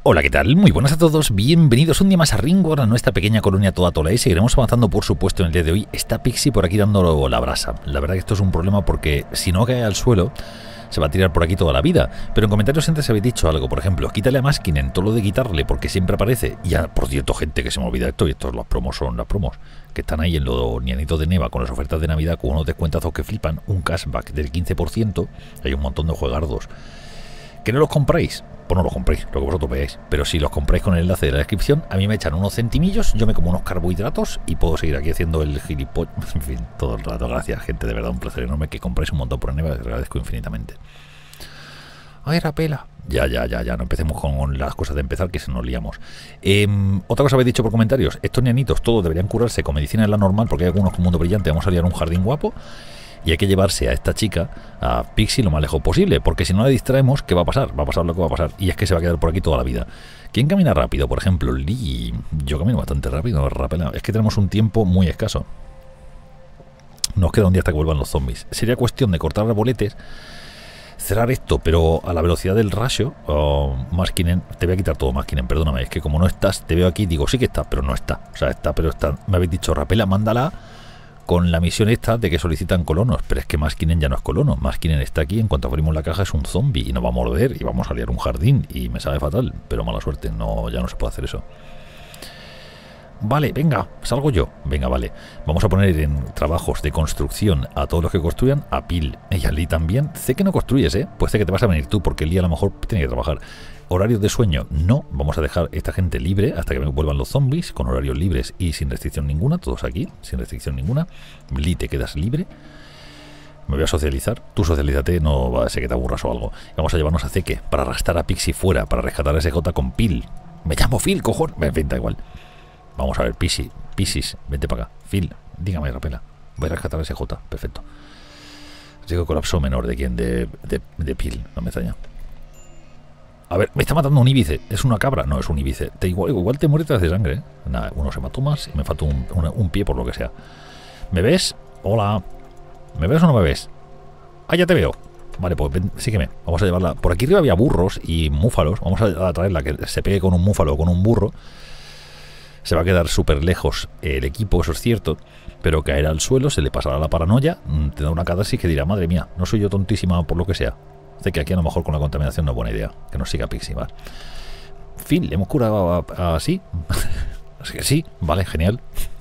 Hola, ¿qué tal? Muy buenas a todos, bienvenidos un día más a Ringworld, a nuestra pequeña colonia toda tola y seguiremos avanzando, por supuesto, en el día de hoy. Está Pixie por aquí dando la brasa. La verdad que esto es un problema porque si no cae al suelo se va a tirar por aquí toda la vida. Pero en comentarios antes habéis dicho algo, por ejemplo, quítale a Maskinen todo lo de quitarle porque siempre aparece. Y ya, por cierto, gente, que se me olvida esto, y estos las promos son las promos, que están ahí en los nianitos de Neva con las ofertas de Navidad con unos descuentazos que flipan, un cashback del 15%, hay un montón de juegardos. ¿Que no los compráis? Pues no los compréis, lo que vosotros veáis. Pero si los compráis con el enlace de la descripción, a mí me echan unos centimillos, yo me como unos carbohidratos y puedo seguir aquí haciendo el gilipollas. En fin, todo el rato. Gracias, gente, de verdad, un placer enorme que compréis un montón por Neva, les agradezco infinitamente. Ay, rapela. Ya, no empecemos con las cosas de empezar, que se nos liamos. Otra cosa habéis dicho por comentarios, estos nianitos todos deberían curarse con medicina en la normal, porque hay algunos con mundo brillante, vamos a liar un jardín guapo. Y hay que llevarse a esta chica, a Pixie, lo más lejos posible, porque si no la distraemos, ¿qué va a pasar? Va a pasar lo que va a pasar, y es que se va a quedar por aquí toda la vida. ¿Quién camina rápido? Por ejemplo, Lee. Yo camino bastante rápido, rapela. Es que tenemos un tiempo muy escaso. Nos queda un día hasta que vuelvan los zombies. Sería cuestión de cortar arboletes, cerrar esto, pero a la velocidad del ratio. Maskinen, te voy a quitar todo, Maskinen, perdóname, es que como no estás, te veo aquí, digo, sí que está, pero no está. O sea, está, pero está. Me habéis dicho, rapela, mándala con la misión esta de que solicitan colonos, pero es que Maskinen ya no es colono. Maskinen está aquí, en cuanto abrimos la caja es un zombie y nos va a morder y vamos a liar un jardín y me sabe fatal, pero mala suerte, no, ya no se puede hacer eso. Vale, venga, salgo yo. Venga, vale. Vamos a poner en trabajos de construcción a todos los que construyan, a Pil y a Lee también. Sé que no construyes, pues sé que te vas a venir tú, porque Lee a lo mejor tiene que trabajar. Horarios de sueño, no. Vamos a dejar esta gente libre hasta que me vuelvan los zombies, con horarios libres y sin restricción ninguna. Todos aquí, sin restricción ninguna. Lee, te quedas libre. Me voy a socializar. Tú socialízate, no va a ser que te aburras o algo. Vamos a llevarnos a Zeke para arrastrar a Pixie fuera, para rescatar a SJ con Pil. Me llamo Phil, cojón. Me da igual. Vamos a ver, Piscis, vente para acá. Phil, dígame, rapela. Voy a rescatar a SJ, perfecto. Digo, colapso menor de quién, de Pil, no me extraña. A ver, me está matando un íbice. ¿Es una cabra? No, es un íbice. Igual te mueres de sangre, Nada, uno se mató más y me falta un pie por lo que sea. ¿Me ves? Hola. ¿Me ves o no me ves? Ah, ya te veo. Vale, pues ven, sígueme. Vamos a llevarla. Por aquí arriba había burros y múfalos. Vamos a traerla, que se pegue con un múfalo o con un burro. Se va a quedar súper lejos el equipo, eso es cierto, pero caerá al suelo, se le pasará la paranoia, te da una catarsis que dirá, madre mía, no soy yo tontísima por lo que sea. Sé que aquí a lo mejor con la contaminación no es buena idea, que nos siga Pixie, ¿vale? Fin, le hemos curado así. Así que sí, vale, genial.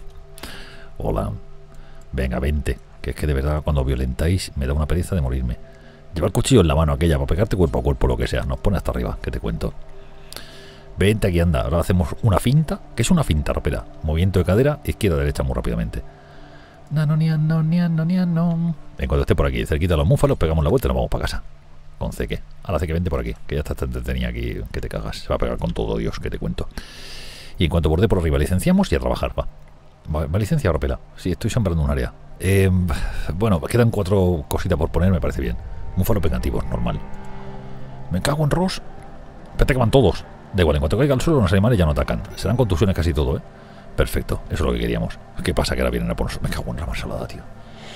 Hola. Venga, vente, que es que de verdad cuando violentáis me da una pereza de morirme. Lleva el cuchillo en la mano aquella para pegarte cuerpo a cuerpo, lo que sea, nos pone hasta arriba, que te cuento. Vente, aquí anda. Ahora hacemos una finta. ¿Qué es una finta, rapera? Movimiento de cadera, izquierda, derecha, muy rápidamente. En cuanto esté por aquí, cerquita de los múfalos, pegamos la vuelta y nos vamos para casa. Con Zeke. Ahora Zeke, vente por aquí, que ya está entretenida aquí, que te cagas. Se va a pegar con todo, Dios, que te cuento. Y en cuanto borde por arriba, licenciamos y a trabajar, va. ¿Va licencia, rapera? Sí, estoy sembrando un área. Bueno, quedan 4 cositas por poner, me parece bien. Múfalos pegativos, normal. Me cago en Ross. Espérate que van todos. Da igual, en cuanto caiga al suelo los animales ya no atacan. Serán contusiones casi todo, Perfecto, eso es lo que queríamos. ¿Qué pasa? Que ahora vienen a por nosotros. Me cago en la salada, tío.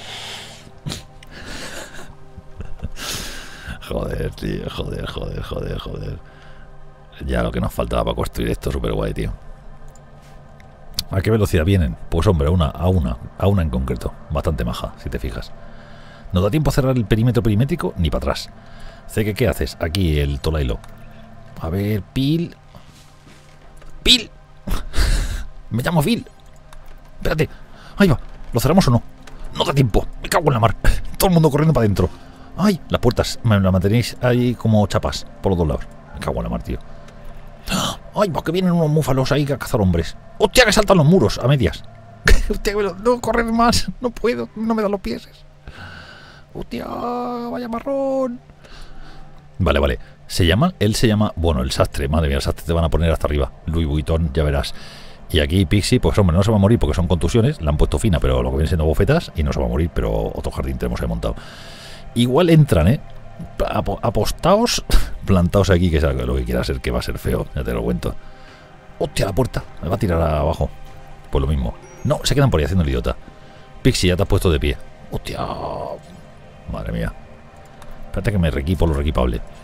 Joder, tío, joder. Ya lo que nos faltaba para construir esto, súper guay, tío. ¿A qué velocidad vienen? Pues hombre, a una en concreto. Bastante maja, si te fijas. No da tiempo a cerrar el perímetro perimétrico ni para atrás. Sé que, ¿qué haces? Aquí el Tolailo. A ver, Pil. ¡Pil! Me llamo Phil. Espérate. Ahí va. ¿Lo cerramos o no? No da tiempo. Me cago en la mar. Todo el mundo corriendo para adentro. ¡Ay! Las puertas me las mantenéis ahí como chapas por los dos lados. Me cago en la mar, tío. ¡Ay! Va, que vienen unos múfalos ahí a cazar hombres. ¡Hostia! Que saltan los muros a medias. ¡Hostia! No correr más. No puedo. No me dan los pies. ¡Hostia! Vaya marrón. Vale. Él se llama, bueno, el sastre, madre mía, el sastre te van a poner hasta arriba, Louis Vuitton, ya verás. Y aquí Pixie, pues hombre, no se va a morir porque son contusiones, la han puesto fina, pero lo que vienen siendo bofetas, y no se va a morir, pero otro jardín tenemos ahí montado. Igual entran, apostaos, plantaos aquí, que es lo que quiera ser, que va a ser feo, ya te lo cuento. Hostia, la puerta, me va a tirar abajo. Pues lo mismo. No, se quedan por ahí haciendo el idiota. Pixie, ya te has puesto de pie. Hostia, madre mía. Espérate que me reequipo lo reequipable.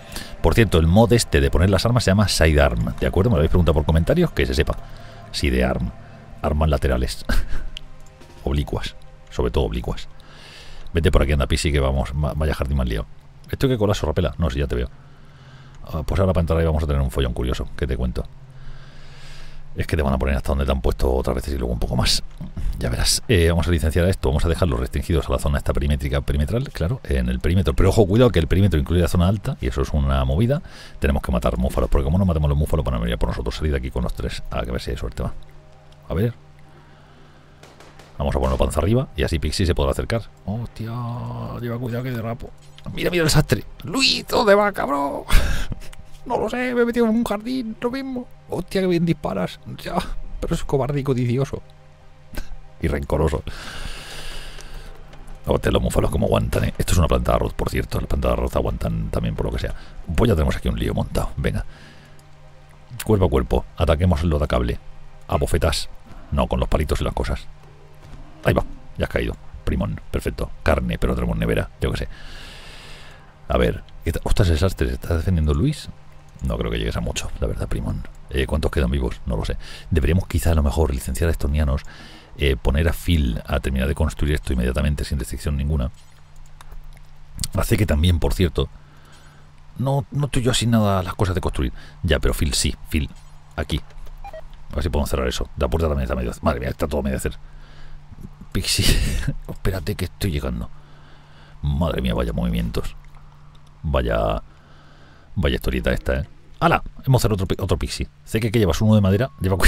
Por cierto, el mod este de poner las armas se llama Sidearm, ¿de acuerdo? Me lo habéis preguntado por comentarios, que se sepa. Sidearm, armas laterales. Oblicuas, sobre todo oblicuas. Vete por aquí, anda, Pisi, que vamos, vaya jardín más liado. ¿Esto qué colazo rapela? No, si ya te veo. Pues ahora para entrar ahí vamos a tener un follón curioso, que te cuento. Es que te van a poner hasta donde te han puesto otras veces y luego un poco más. Ya verás. Vamos a licenciar a esto, vamos a dejarlo restringidos a la zona esta perimetral, claro, en el perímetro. Pero ojo, cuidado que el perímetro incluye la zona alta y eso es una movida. Tenemos que matar múfalos, porque como no matemos los múfalos van a venir por nosotros. Salir de aquí con los tres. A ver si hay suerte, va. A ver. Vamos a ponerlo panza arriba y así Pixie se podrá acercar. Hostia, lleva cuidado que derrapo. Mira, mira el sastre. Luis, ¿dónde va, cabrón? No lo sé, me he metido en un jardín, lo mismo. Hostia, que bien disparas. Ya, pero es cobarde y codicioso. Y rencoroso. Hostia, los múfalos como aguantan, ¿eh? Esto es una planta de arroz, por cierto. Las plantas de arroz aguantan también por lo que sea. Pues ya tenemos aquí un lío montado. Venga. Cuerpo a cuerpo. Ataquemos el atacable. A bofetas. No, con los palitos y las cosas. Ahí va, ya has caído. Primón, perfecto. Carne, pero tenemos nevera, yo que sé. A ver. Ostras, el sastre, ¿se está defendiendo Luis? No creo que llegues a mucho, la verdad, Primón. ¿Cuántos quedan vivos? No lo sé. Deberíamos quizá a lo mejor licenciar a estos nianos, poner a Phil a terminar de construir esto inmediatamente sin restricción ninguna. Hace que también, por cierto, no estoy yo así nada las cosas de construir. Ya, pero Phil sí, Phil, aquí. A ver si podemos cerrar eso. La puerta también está medio... Madre mía, está todo medio a hacer. Pixie, espérate que estoy llegando. Madre mía, vaya movimientos. Vaya historieta esta, ¿eh? ¡Hala! Hemos cerrado otro Pixie. Sé que llevas uno de madera. Lleva...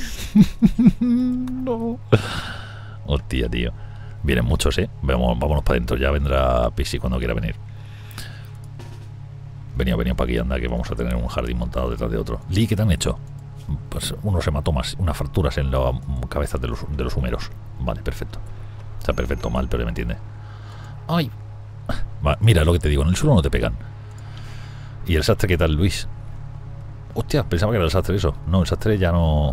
No. Hostia, tío. Vienen muchos, ¿eh? Vámonos para adentro. Ya vendrá Pixie cuando quiera venir. Venía para aquí, anda, que vamos a tener un jardín montado detrás de otro. Lee, ¿qué te han hecho? Pues unos hematomas, unas fracturas en la cabeza de los húmeros. Vale, perfecto. Está perfecto, mal, pero me entiende. ¡Ay! Va, mira lo que te digo, en el suelo no te pegan. ¿Y el sastre qué tal, Luis? Hostia, pensaba que era el sastre eso. No, el sastre ya no...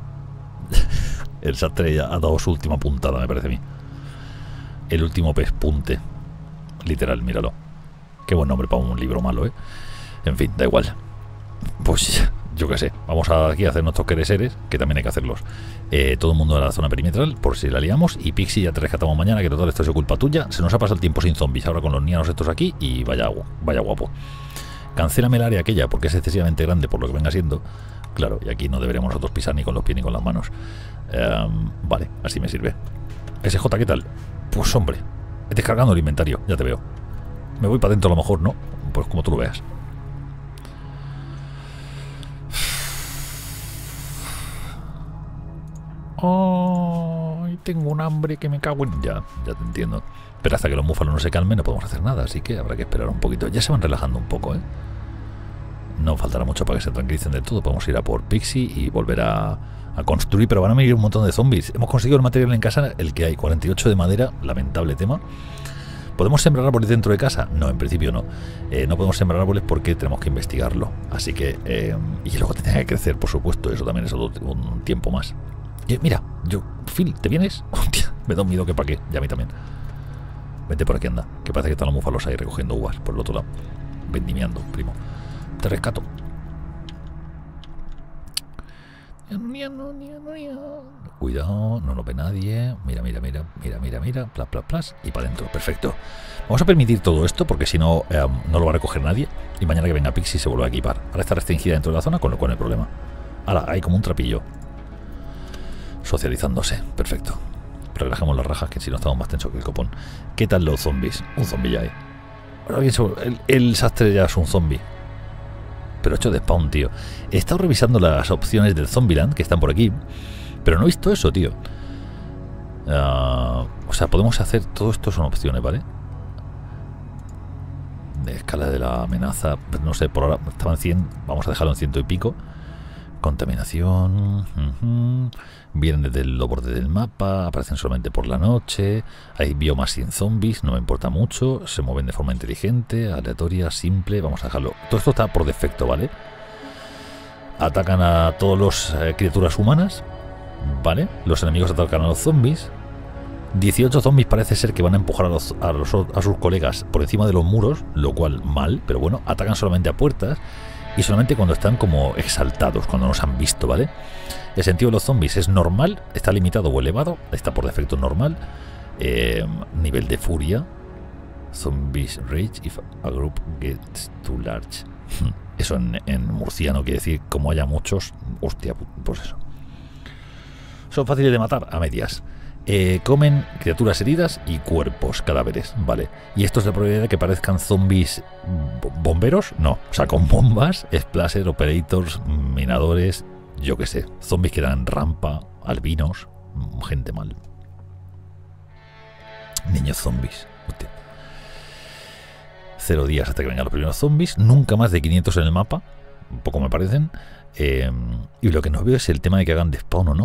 El sastre ya ha dado su última puntada, me parece a mí. El último pespunte. Literal, míralo. Qué buen nombre para un libro malo, ¿eh? En fin, da igual. Pues... yo qué sé, vamos aquí a hacer nuestros quereseres, que también hay que hacerlos. Todo el mundo a la zona perimetral, por si la liamos. Y Pixie, ya te rescatamos mañana, que total esto es culpa tuya. Se nos ha pasado el tiempo sin zombies, ahora con los nianos estos aquí. Y vaya guapo. Cancélame el área aquella, porque es excesivamente grande por lo que venga siendo. Claro, y aquí no deberíamos nosotros pisar ni con los pies ni con las manos. Vale, así me sirve. SJ, ¿qué tal? Pues hombre, descargando el inventario, ya te veo. Me voy para adentro a lo mejor, ¿no? Pues como tú lo veas. ¡Ay! Tengo un hambre que me cago en... Ya te entiendo. Pero hasta que los múfalos no se calmen no podemos hacer nada, así que habrá que esperar un poquito. Ya se van relajando un poco, ¿eh? No faltará mucho para que se tranquilicen del todo. Podemos ir a por Pixie y volver a construir, pero van a venir un montón de zombies. Hemos conseguido el material en casa, el que hay, 48 de madera, lamentable tema. ¿Podemos sembrar árboles dentro de casa? No, en principio no. No podemos sembrar árboles porque tenemos que investigarlo. Así que... y luego tendrá que crecer, por supuesto. Eso también es un tiempo más. Mira, Phil, ¿te vienes? Hostia, me da un miedo que para qué. Ya a mí también. Vete por aquí, anda. Que parece que están los múfalos ahí recogiendo uvas por el otro lado. Vendimiando, primo. Te rescato. Cuidado, no lo ve nadie. Mira. Plas. Y para adentro, perfecto. Vamos a permitir todo esto porque si no, no lo va a recoger nadie. Y mañana que venga Pixie se vuelve a equipar. Ahora está restringida dentro de la zona, con lo cual no hay problema. Ahora hay como un trapillo. Socializándose, perfecto. Relajemos las rajas, que si no estamos más tensos que el copón. ¿Qué tal los zombies? Un zombie ya hay. Ahora bien, el sastre ya es un zombie. Pero hecho de spawn, tío. He estado revisando las opciones del Zombieland que están por aquí, pero no he visto eso, tío. O sea, podemos hacer... Todo esto son opciones, ¿vale? De escala de la amenaza, no sé, por ahora estaba en 100. Vamos a dejarlo en 100 y pico. Contaminación. Vienen desde el borde del mapa. Aparecen solamente por la noche. Hay biomas sin zombies. No me importa mucho. Se mueven de forma inteligente, aleatoria, simple. Vamos a dejarlo. Todo esto está por defecto, ¿vale? Atacan a todas las criaturas humanas, ¿vale? Los enemigos atacan a los zombies. 18 zombies parece ser que van a empujar a sus colegas por encima de los muros, lo cual mal, pero bueno, atacan solamente a puertas y solamente cuando están como exaltados, cuando nos han visto, ¿vale? El sentido de los zombies es normal, está limitado o elevado, está por defecto normal. Nivel de furia. Zombies rage if a group gets too large. Eso en murciano quiere decir como haya muchos. Hostia, pues eso. Son fáciles de matar a medias. Comen criaturas heridas y cuerpos, cadáveres, vale. Y esto es la probabilidad de que parezcan zombies bomberos, no, o sea, con bombas, splasher, operators, minadores, yo qué sé, zombies que dan rampa, albinos, gente mal. Niños zombies, hostia. 0 días hasta que vengan los primeros zombies, nunca más de 500 en el mapa, un poco me parecen. Y lo que no veo es el tema de que hagan despawn o no.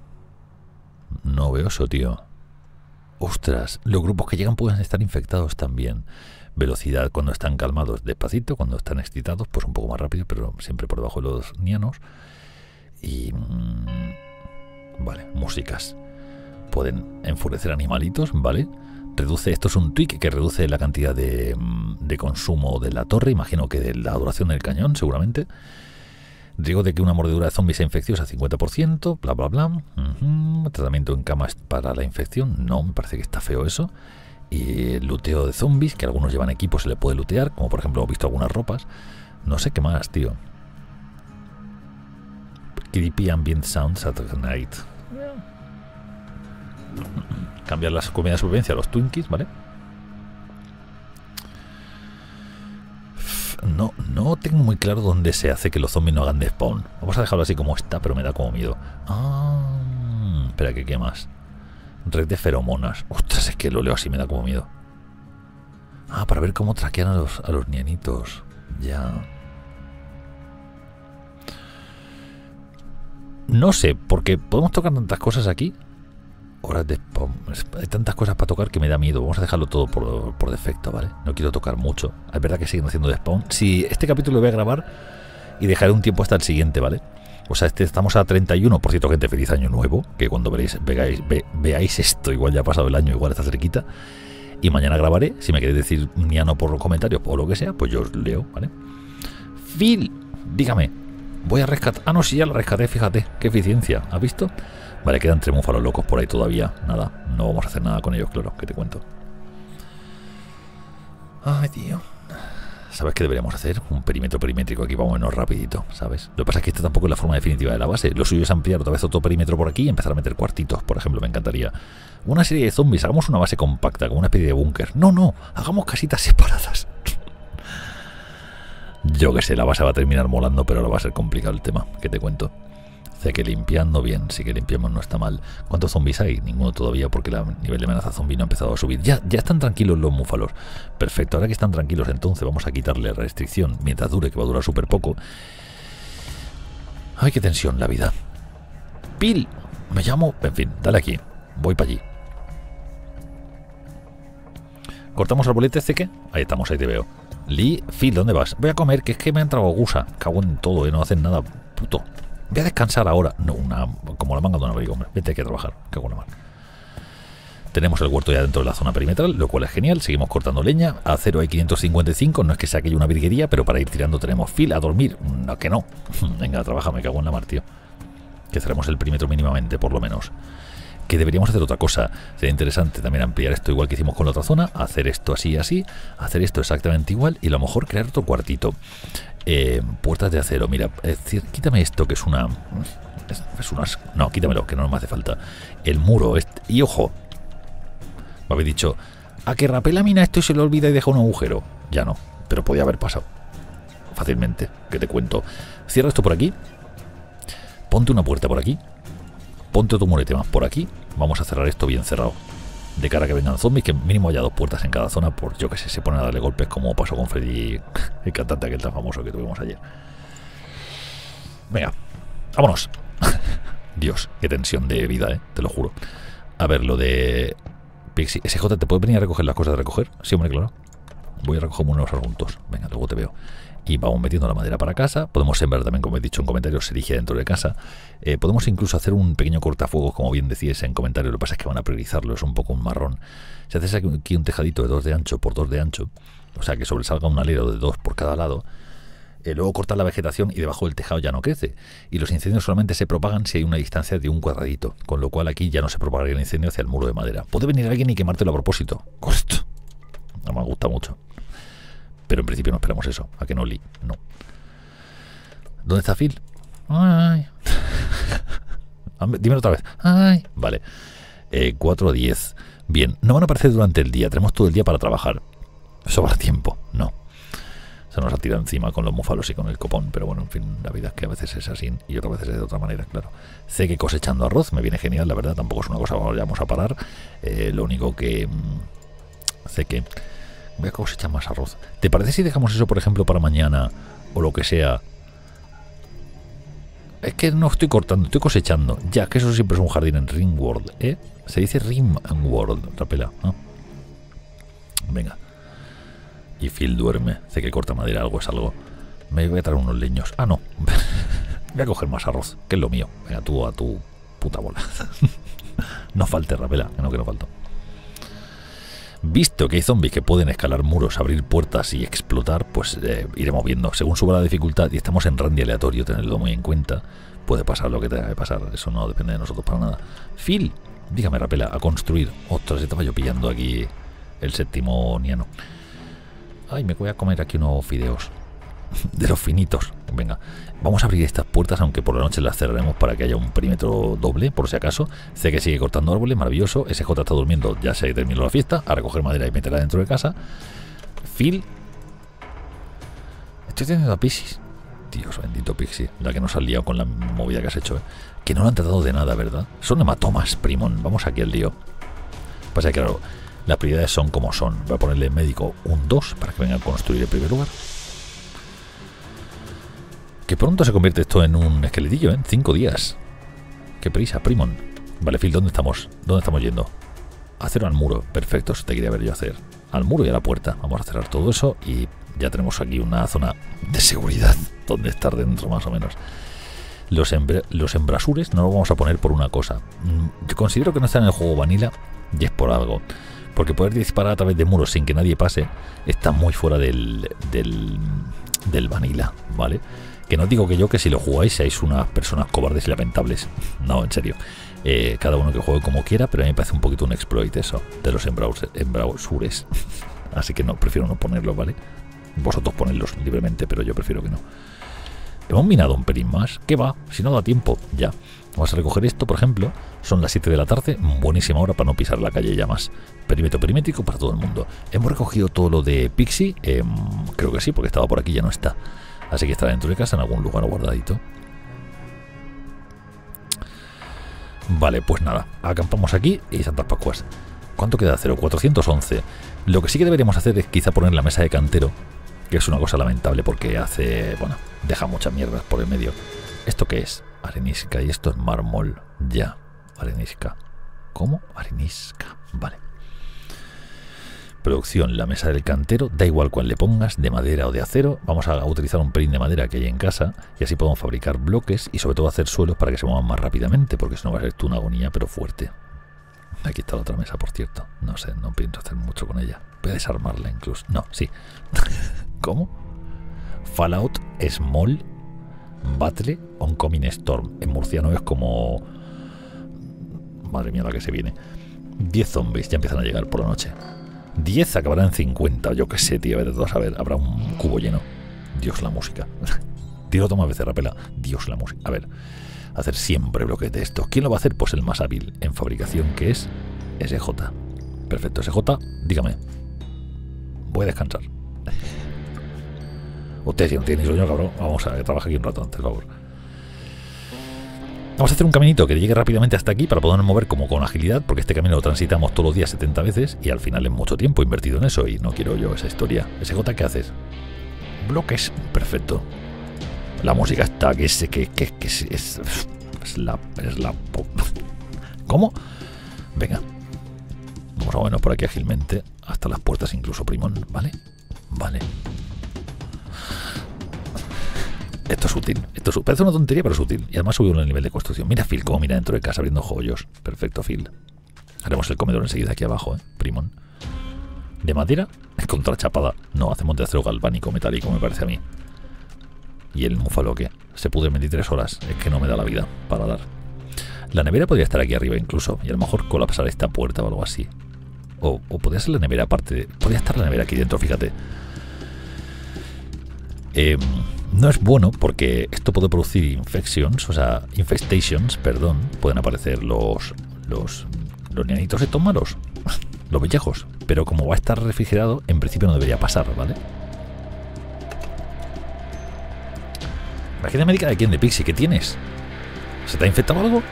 No veo eso, tío. Ostras, los grupos que llegan pueden estar infectados también. Velocidad cuando están calmados despacito, cuando están excitados pues un poco más rápido, pero siempre por debajo de los nianos. Y... vale, músicas. Pueden enfurecer animalitos, ¿vale? Reduce, esto es un tweak que reduce la cantidad de consumo de la torre, imagino que de la duración del cañón, seguramente. Riesgo de que una mordedura de zombie sea infecciosa 50%, bla bla bla. Tratamiento en camas para la infección, no, me parece que está feo eso. Y el luteo de zombies, que algunos llevan equipos, se le puede lutear, como por ejemplo hemos visto algunas ropas. No sé qué más, tío. Creepy ambient sounds at night. Cambiar las comidas de supervivencia a los Twinkies, ¿vale? No tengo muy claro dónde se hace que los zombies no hagan despawn. Vamos a dejarlo así como está, pero me da como miedo. Espera, ¿qué más? Red de feromonas. Ostras, es que lo leo así, me da como miedo. Para ver cómo traquean a los nianitos. Ya. No sé, porque podemos tocar tantas cosas aquí. Horas de spawn. Hay tantas cosas para tocar que me da miedo. Vamos a dejarlo todo por defecto, ¿vale? No quiero tocar mucho. Es verdad que siguen haciendo de spawn. Si este capítulo lo voy a grabar y dejaré un tiempo hasta el siguiente, ¿vale? O sea, estamos a 31. Por cierto, gente, feliz año nuevo. Que cuando veáis esto, igual ya ha pasado el año, igual está cerquita. Y mañana grabaré. Si me queréis decir niano por los comentarios o lo que sea, pues yo os leo, ¿vale? Phil, dígame. Voy a rescatar... no, sí, ya la rescaté, fíjate. Qué eficiencia. ¿Has visto? Vale, quedan tremúfalos locos por ahí todavía. Nada, no vamos a hacer nada con ellos, claro, que te cuento. Ay, tío. ¿Sabes qué deberíamos hacer? Un perímetro perimétrico aquí, vámonos rapidito, ¿sabes? Lo que pasa es que esta tampoco es la forma definitiva de la base. Lo suyo es ampliar otra vez otro perímetro por aquí y empezar a meter cuartitos, por ejemplo, me encantaría. Una serie de zombies, hagamos una base compacta, como una especie de búnker. No, hagamos casitas separadas. Yo que sé, la base va a terminar molando, pero ahora va a ser complicado el tema, que te cuento. Sé que limpiando bien, sí que limpiamos, no está mal. ¿Cuántos zombies hay? Ninguno todavía, porque el nivel de amenaza zombie no ha empezado a subir. Ya están tranquilos los múfalos. Perfecto, ahora que están tranquilos, entonces vamos a quitarle restricción mientras dure, que va a durar súper poco. Ay, qué tensión la vida. Pil, me llamo... En fin, dale aquí. Voy para allí. ¿Cortamos arbolete, Zeke? Ahí estamos, ahí te veo. Lee, Phil, ¿dónde vas? Voy a comer, que es que me ha entrado gusa. Cago en todo, no hacen nada, puto. Voy a descansar ahora. No, como la manga de un abrigo, hombre. Vete aquí a trabajar. Cago en la mar. Tenemos el huerto ya dentro de la zona perimetral, lo cual es genial. Seguimos cortando leña. Acero hay 555. No es que sea aquello una virguería, pero para ir tirando tenemos Phil a dormir. No, que no. Venga, trabaja, me cago en la mar, tío. Que cerremos el perímetro mínimamente, por lo menos. Que deberíamos hacer otra cosa. Sería interesante también ampliar esto igual que hicimos con la otra zona. Hacer esto así, hacer esto exactamente igual. Y a lo mejor crear otro cuartito. Puertas de acero, mira, quítame esto que es una... no, quítamelo, que no me hace falta. El muro, y ojo, me habéis dicho, a que rapé la mina esto y se le olvida y deja un agujero. Ya no, pero podía haber pasado fácilmente, que te cuento. Cierra esto por aquí. Ponte una puerta por aquí. Ponte otro murete más por aquí. Vamos a cerrar esto bien cerrado. De cara a que vengan zombies, que mínimo haya 2 puertas en cada zona, por yo que sé, se ponen a darle golpes como pasó con Freddy, el cantante aquel tan famoso que tuvimos ayer. Venga, vámonos. Dios, qué tensión de vida, te lo juro. A ver, lo de Pixie. SJ, ¿te puedes venir a recoger las cosas de recoger? Sí, hombre, claro. Voy a recoger unos adultos. Venga, luego te veo. Y vamos metiendo la madera para casa. Podemos sembrar también, como he dicho en comentarios, se erige dentro de casa. Podemos incluso hacer un pequeño cortafuegos, como bien decíais en comentarios. Lo que pasa es que van a priorizarlo, es un poco un marrón. Si haces aquí un tejadito de 2 de ancho por 2 de ancho, o sea que sobresalga un alero de 2 por cada lado, luego cortar la vegetación y debajo del tejado ya no crece. Y los incendios solamente se propagan si hay una distancia de un cuadradito, con lo cual aquí ya no se propagaría el incendio hacia el muro de madera. Puede venir alguien y quemártelo a propósito. Costo. No me gusta mucho. Pero en principio no esperamos eso. A que no li. No. ¿Dónde está Phil? Ay. Dímelo otra vez. Ay. Vale. 4:10. Bien. No van a aparecer durante el día. Tenemos todo el día para trabajar. Sobra tiempo. No. Se nos ha tirado encima con los búfalos y con el copón. Pero bueno, en fin, la vida es que a veces es así y otras veces es de otra manera, claro. Sé que cosechando arroz me viene genial, la verdad. Tampoco es una cosa que vayamos a parar. Lo único que... sé que... voy a cosechar más arroz. ¿Te parece si dejamos eso, por ejemplo, para mañana o lo que sea? Es que no estoy cortando, estoy cosechando. Ya, que eso siempre es un jardín en Ringworld, ¿eh? Se dice Ringworld, Rapela, ¿no? Venga. Y Phil duerme. Sé que corta madera, algo es algo. Me voy a traer unos leños. Ah, no. Voy a coger más arroz, que es lo mío. Venga, tú a tu puta bola. No falte, Rapela, que no falto. Visto que hay zombies que pueden escalar muros, abrir puertas y explotar, pues iremos viendo. Según suba la dificultad y estamos en randy aleatorio, tenerlo muy en cuenta, puede pasar lo que tenga que pasar. Eso no depende de nosotros para nada. Phil, dígame, Rapela, a construir. Ostras, estaba yo pillando aquí el séptimo niano. Ay, me voy a comer aquí unos fideos de los finitos. Venga, vamos a abrir estas puertas, aunque por la noche las cerraremos para que haya un perímetro doble, por si acaso. Sé que sigue cortando árboles, maravilloso. SJ está durmiendo, ya se terminó la fiesta. A recoger madera y meterla dentro de casa. Phil, estoy teniendo a Pixie. Dios bendito, Pixie, la que nos ha liado con la movida que has hecho, ¿eh? Que no lo han tratado de nada, ¿verdad? Son hematomas, primón. Vamos aquí al lío. Pasa que, claro, las prioridades son como son. Voy a ponerle médico un 2 para que venga a construir el primer lugar. Que pronto se convierte esto en un esqueletillo, ¿eh? En 5 días. Qué prisa, primón. Vale, Phil, ¿dónde estamos? ¿Dónde estamos yendo? Hacer al muro. Perfecto, eso te quería ver yo hacer. Al muro y a la puerta. Vamos a cerrar todo eso y ya tenemos aquí una zona de seguridad donde estar dentro, más o menos. Los embrasures no los vamos a poner por una cosa. Yo considero que no está en el juego vanilla y es por algo. Porque poder disparar a través de muros sin que nadie pase está muy fuera del vanilla, ¿vale? Que no digo que si lo jugáis seáis unas personas cobardes y lamentables. No, en serio. Cada uno que juegue como quiera, pero a mí me parece un poquito un exploit eso, de los embrasures. Así que no, prefiero no ponerlos, ¿vale? Vosotros ponedlos libremente, pero yo prefiero que no. Hemos minado un pelín más. ¿Qué va? Si no da tiempo, ya. Vamos a recoger esto, por ejemplo. Son las 7 de la tarde, buenísima hora para no pisar la calle ya más. Perímetro perimétrico para todo el mundo. Hemos recogido todo lo de Pixie. Creo que sí, porque estaba por aquí, ya no está. Así que estará dentro de casa en algún lugar guardadito. Vale, pues nada. Acampamos aquí y Santas Pascuas. ¿Cuánto queda? 0,411. Lo que sí que deberíamos hacer es quizá poner la mesa de cantero, que es una cosa lamentable porque hace... bueno, deja muchas mierdas por el medio. ¿Esto qué es? Arenisca y esto es mármol. Ya, arenisca. ¿Cómo? Arenisca. Vale. Producción, la mesa del cantero, da igual cuál le pongas, de madera o de acero. Vamos a utilizar un pelín de madera que hay en casa y así podemos fabricar bloques y sobre todo hacer suelos para que se muevan más rápidamente, porque si no va a ser una agonía, pero fuerte. Aquí está la otra mesa, por cierto. No sé, no pienso hacer mucho con ella. Voy a desarmarla incluso. No, sí. ¿Cómo? Fallout Small Battle Oncoming Storm. En murciano es como... madre mía la que se viene. 10 zombies ya empiezan a llegar por la noche. 10 acabará en 50, yo qué sé, tío. A ver, habrá un cubo lleno. Dios, la música. Tiro toma veces, Rapela. Dios, la música. A ver, hacer siempre bloques de esto. ¿Quién lo va a hacer? Pues el más hábil en fabricación, que es SJ. Perfecto, SJ, dígame. Voy a descansar. Usted, si no tiene ni sueño, cabrón, vamos a trabajar aquí un rato antes, por favor. Vamos a hacer un caminito que llegue rápidamente hasta aquí para podernos mover como con agilidad, porque este camino lo transitamos todos los días 70 veces y al final es mucho tiempo invertido en eso y no quiero yo esa historia. SJ, ¿qué haces? Bloques. Perfecto. La música está que es la ¿cómo? Venga. Vamos a movernos por aquí ágilmente hasta las puertas incluso, primón, ¿vale? Vale. Esto es útil. Parece una tontería, pero es útil. Y además subió el nivel de construcción. Mira Phil cómo mira dentro de casa abriendo joyos. Perfecto, Phil. Haremos el comedor enseguida aquí abajo, primón. ¿De madera? Contrachapada. No, hacemos de acero galvánico metálico, me parece a mí. ¿Y el búfalo qué? Se pudre en 23 horas. Es que no me da la vida para dar. La nevera podría estar aquí arriba incluso. Y a lo mejor colapsar esta puerta o algo así. O podría ser la nevera aparte de... Podría estar la nevera aquí dentro, fíjate. No es bueno porque esto puede producir infestations, perdón. Pueden aparecer los nianitos estos malos, los pellejos. Pero como va a estar refrigerado, en principio no debería pasar, ¿vale? ¿La agenda médica de quién? ¿De Pixie? ¿Qué tienes? ¿Se te ha infectado algo?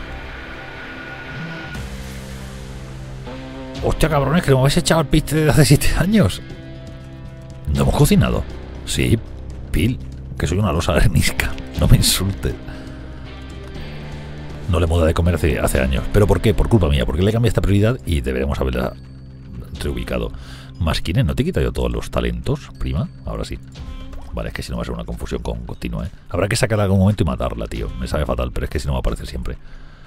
Hostia, cabrones, que me habéis echado el piste desde hace 7 años. ¿No hemos cocinado? Sí, Pil, que soy una losa arenisca. No me insultes. No le muda de comer hace años. ¿Pero por qué? Por culpa mía, porque le cambié esta prioridad y deberemos haberla reubicado. Masquines, ¿no te he quitado yo todos los talentos, prima? Ahora sí. Vale, es que si no va a ser una confusión continua, ¿eh? Habrá que sacarla en algún momento y matarla, tío. Me sabe fatal, pero es que si no va a aparecer siempre.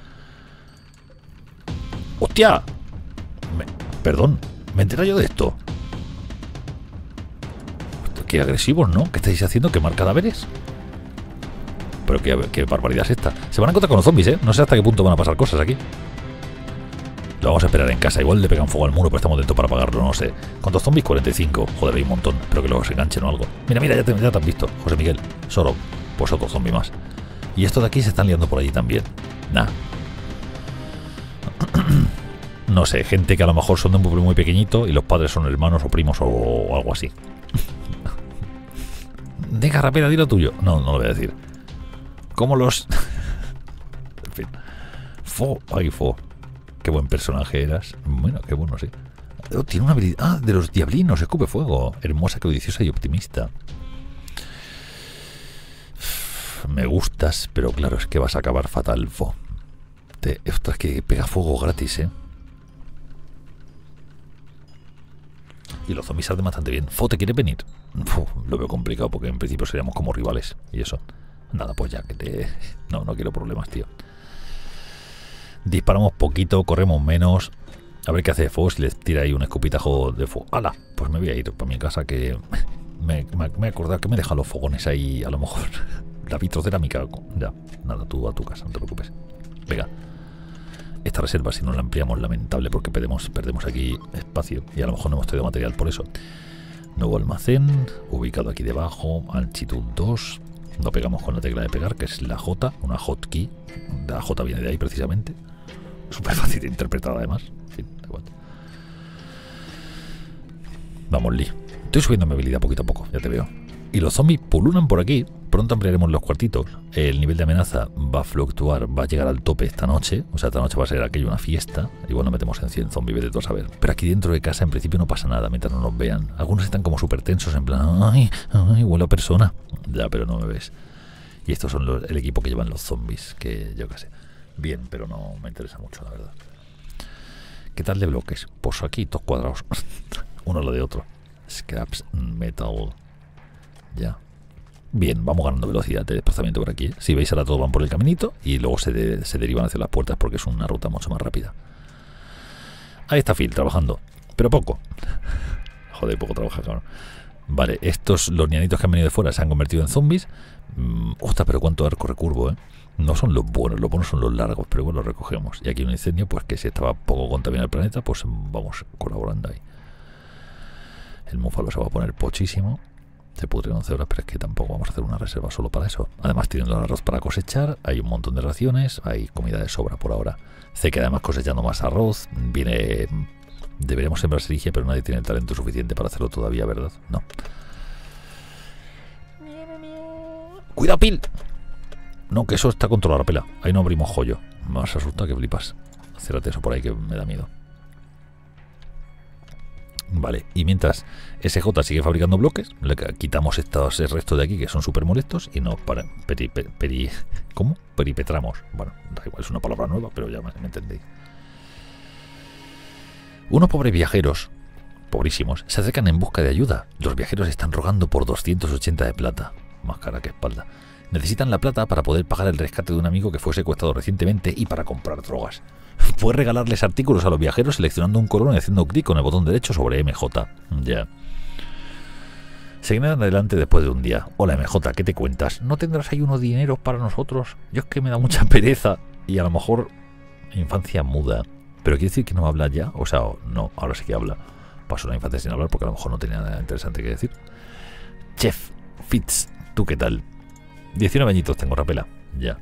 ¡Hostia! Perdón, ¿me entero yo de esto? Qué agresivos, ¿no? ¿Qué estáis haciendo? ¿Quemar cadáveres? Pero qué barbaridad es esta. Se van a encontrar con los zombies, ¿eh? No sé hasta qué punto van a pasar cosas aquí. Lo vamos a esperar en casa. Igual le pegan fuego al muro, pero estamos dentro para apagarlo, no sé. ¿Cuántos zombies? 45. Joder, hay un montón. Espero que luego se enganchen o algo. Mira, ya te han visto. José Miguel, Soro. Pues otro zombie más. Y estos de aquí se están liando por allí también. Nah. No sé, gente que a lo mejor son de un pueblo muy pequeñito y los padres son hermanos o primos o algo así. Venga, rápida, di lo tuyo. No lo voy a decir. ¿Cómo los...? En fin. Fo. Qué buen personaje eras. Bueno, qué bueno, sí. Oh, tiene una habilidad... Ah, de los diablinos, escupe fuego. Hermosa, codiciosa y optimista. Me gustas, pero claro, es que vas a acabar fatal, Fo. Ostras, que pega fuego gratis, ¿eh? Y los zombies salen bastante bien. Fo, ¿te quieres venir? Lo veo complicado porque en principio seríamos como rivales. Y eso. Nada, pues ya que te... No quiero problemas, tío. Disparamos poquito, corremos menos. A ver qué hace Fo si les tira ahí un escupitajo de fuego. ¡Hala! Pues me voy a ir para mi casa que... Me he acordado que me dejan los fogones ahí, a lo mejor. La vitrocerámica. Ya, nada, tú a tu casa, no te preocupes. Venga. Esta reserva, si no la ampliamos, lamentable, porque perdemos aquí espacio. Y a lo mejor no hemos traído material por eso. Nuevo almacén, ubicado aquí debajo. Altitud 2. Lo pegamos con la tecla de pegar, que es la J, una hotkey. La J viene de ahí precisamente. Súper fácil de interpretar además. En fin, da igual. Vamos, Lee. Estoy subiendo mi habilidad poquito a poco, ya te veo. Y los zombies pululan por aquí. Pronto ampliaremos los cuartitos. El nivel de amenaza va a fluctuar, va a llegar al tope esta noche. O sea, esta noche va a ser aquello una fiesta. Igual nos metemos en 100 zombies, vete tú a saber. Pero aquí dentro de casa en principio no pasa nada mientras no nos vean. Algunos están como súper tensos, en plan, ay, huele a persona. Ya, pero no me ves. Y estos son el equipo que llevan los zombies, que yo qué sé. Bien, pero no me interesa mucho, la verdad. ¿Qué tal de bloques? Pues aquí, todos cuadrados. Uno lo de otro. Scraps, metal. Ya. Bien, vamos ganando velocidad de desplazamiento por aquí. Si veis, ahora todos van por el caminito y luego se derivan hacia las puertas porque es una ruta mucho más rápida. Ahí está Phil trabajando, pero poco. Joder, poco trabaja, cabrón. Vale, los nianitos que han venido de fuera se han convertido en zombies. Ostras, pero cuánto arco recurvo, ¿eh? No son los buenos son los largos, pero bueno, los recogemos. Y aquí un incendio, pues que si estaba poco contaminado el planeta, pues vamos colaborando ahí. El búfalo se va a poner pochísimo. Se pudre 11 horas, pero es que tampoco vamos a hacer una reserva solo para eso. Además, teniendo el arroz para cosechar, hay un montón de raciones, hay comida de sobra por ahora. Sé que además cosechando más arroz, deberíamos sembrar serigia, pero nadie tiene el talento suficiente para hacerlo todavía, ¿verdad? No. ¡Cuidado, Pil! No, que eso está controlado la pela. Ahí no abrimos joyo. Me vas a asustar que flipas. Cérrate eso por ahí que me da miedo. Vale, y mientras SJ sigue fabricando bloques, le quitamos estos restos de aquí que son súper molestos y nos ¿cómo? Peripetramos. Bueno, da igual, es una palabra nueva, pero ya me entendéis. Unos pobres viajeros pobrísimos, se acercan en busca de ayuda. Los viajeros están rogando por 280 de plata. Más cara que espalda. Necesitan la plata para poder pagar el rescate de un amigo que fue secuestrado recientemente y para comprar drogas. Puedes regalarles artículos a los viajeros seleccionando un color y haciendo clic con el botón derecho sobre MJ. Ya. Seguirán adelante después de un día. Hola MJ, ¿qué te cuentas? ¿No tendrás ahí unos dineros para nosotros? Yo es que me da mucha pereza y a lo mejor infancia muda. ¿Pero quiere decir que no habla ya? O sea, no, ahora sí que habla. Pasó la infancia sin hablar porque a lo mejor no tenía nada interesante que decir. Chef Fitz, ¿tú qué tal? 19 añitos tengo, Rapela. Ya.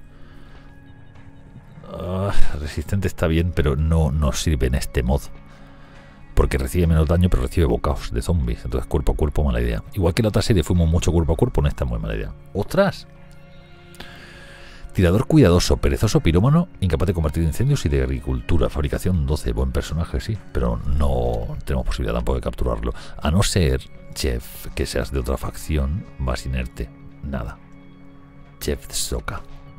Resistente está bien, pero no nos sirve en este mod. Porque recibe menos daño, pero recibe bocaos de zombies. Entonces, cuerpo a cuerpo, mala idea. Igual que en la otra serie fuimos mucho cuerpo a cuerpo, en esta muy mala idea. ¡Ostras! Tirador cuidadoso, perezoso, pirómano, incapaz de combatir incendios y de agricultura. Fabricación 12, buen personaje, sí. Pero no tenemos posibilidad tampoco de capturarlo. A no ser, Chef, que seas de otra facción, vas inerte. Nada. Chef Soka.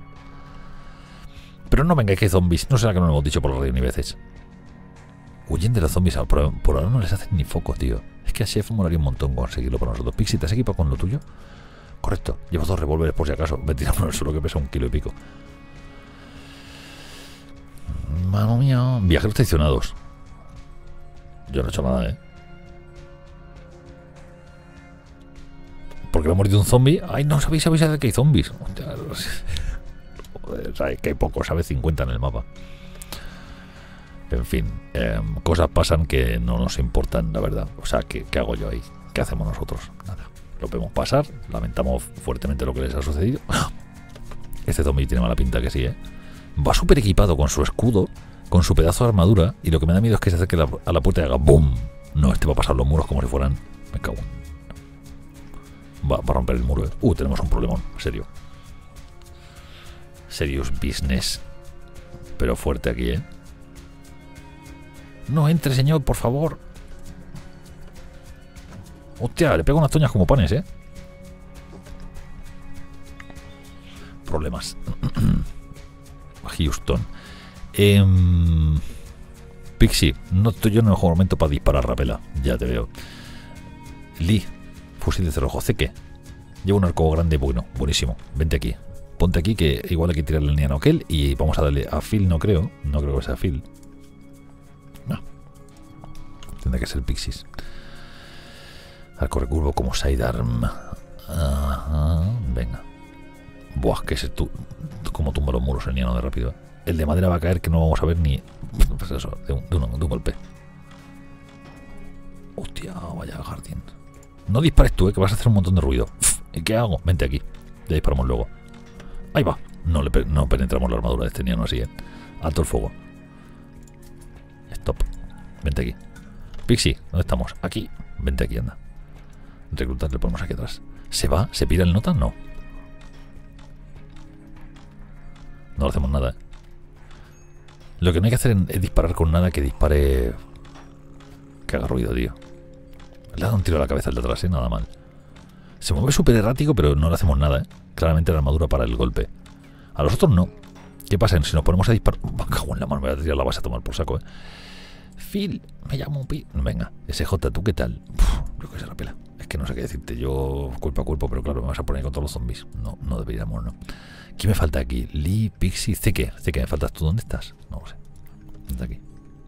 Pero no venga, que hay zombies. No será que no lo hemos dicho por la radio ni veces. Huyen de los zombies, por ahora no les hacen ni foco, tío. Es que a Chef molaría un montón conseguirlo para nosotros. Pixie, ¿te has equipado con lo tuyo? Correcto. Llevo 2 revólveres por si acaso. Me tiramos al suelo que pesa 1 kilo y pico. Mamma mía. Viajeros traicionados. Yo no he hecho nada, ¿eh? Porque le ha mordido un zombie. Ay, no sabéis de que hay zombies. Joder, que hay pocos, ¿sabes? 50 en el mapa. En fin, cosas pasan que no nos importan, la verdad. O sea, ¿qué hago yo ahí? ¿Qué hacemos nosotros? Nada. Lo vemos pasar, lamentamos fuertemente lo que les ha sucedido. Este zombie tiene mala pinta que sí, ¿eh? Va súper equipado con su escudo, con su pedazo de armadura, y lo que me da miedo es que se acerque a la puerta y haga ¡boom! No, este va a pasar los muros como si fueran... Me cago en... Va a romper el muro, ¿eh? Tenemos un problemón, serio. Serious business. Pero fuerte aquí, ¿eh? No entre, señor, por favor. Hostia, le pego unas toñas como panes, ¿eh? Problemas. Houston. Pixie, no estoy yo en el mejor momento para disparar, Rapela. Ya te veo. Lee, fusil de cerrojo. ¿Qué? Llevo un arco grande, bueno, buenísimo. Vente aquí. Ponte aquí que igual hay que tirarle el niano a aquel y vamos a darle a Phil, no creo. No creo que sea Phil. No. Tendrá que ser Pixies. Arco recurvo como sidearm. Venga. Buah, que ese como tumba los muros el niano de rápido. El de madera va a caer que no vamos a ver ni... Pues eso, de un golpe. Hostia, vaya jardín. No dispares tú, que vas a hacer un montón de ruido. ¿Y qué hago? Vente aquí. Ya disparamos luego. Ahí va. No penetramos la armadura de este niano así, Alto el fuego. Stop. Vente aquí. Pixie, ¿dónde estamos? Aquí. Vente aquí, anda. Reclutar, le ponemos aquí atrás. ¿Se va? ¿Se pira el nota? No. No le hacemos nada, Lo que no hay que hacer es disparar con nada que dispare... Que haga ruido, tío. Le ha dado un tiro a la cabeza al de atrás, Nada mal. Se mueve súper errático, pero no le hacemos nada, Claramente la armadura para el golpe. A los otros no. ¿Qué pasa? Si nos ponemos a disparar... Cago en la mano, me voy a tirar la base a tomar por saco, Phil, me llamo Pi... Venga, SJ, ¿tú qué tal? Yo que sé, la pela. Es que no sé qué decirte. Yo cuerpo a cuerpo, pero claro, me vas a poner con todos los zombies. No deberíamos, ¿no? ¿Quién me falta aquí? Lee, Pixie, Zeke. Zeke, ¿me faltas tú? ¿Dónde estás? No lo sé. ¿Dónde aquí?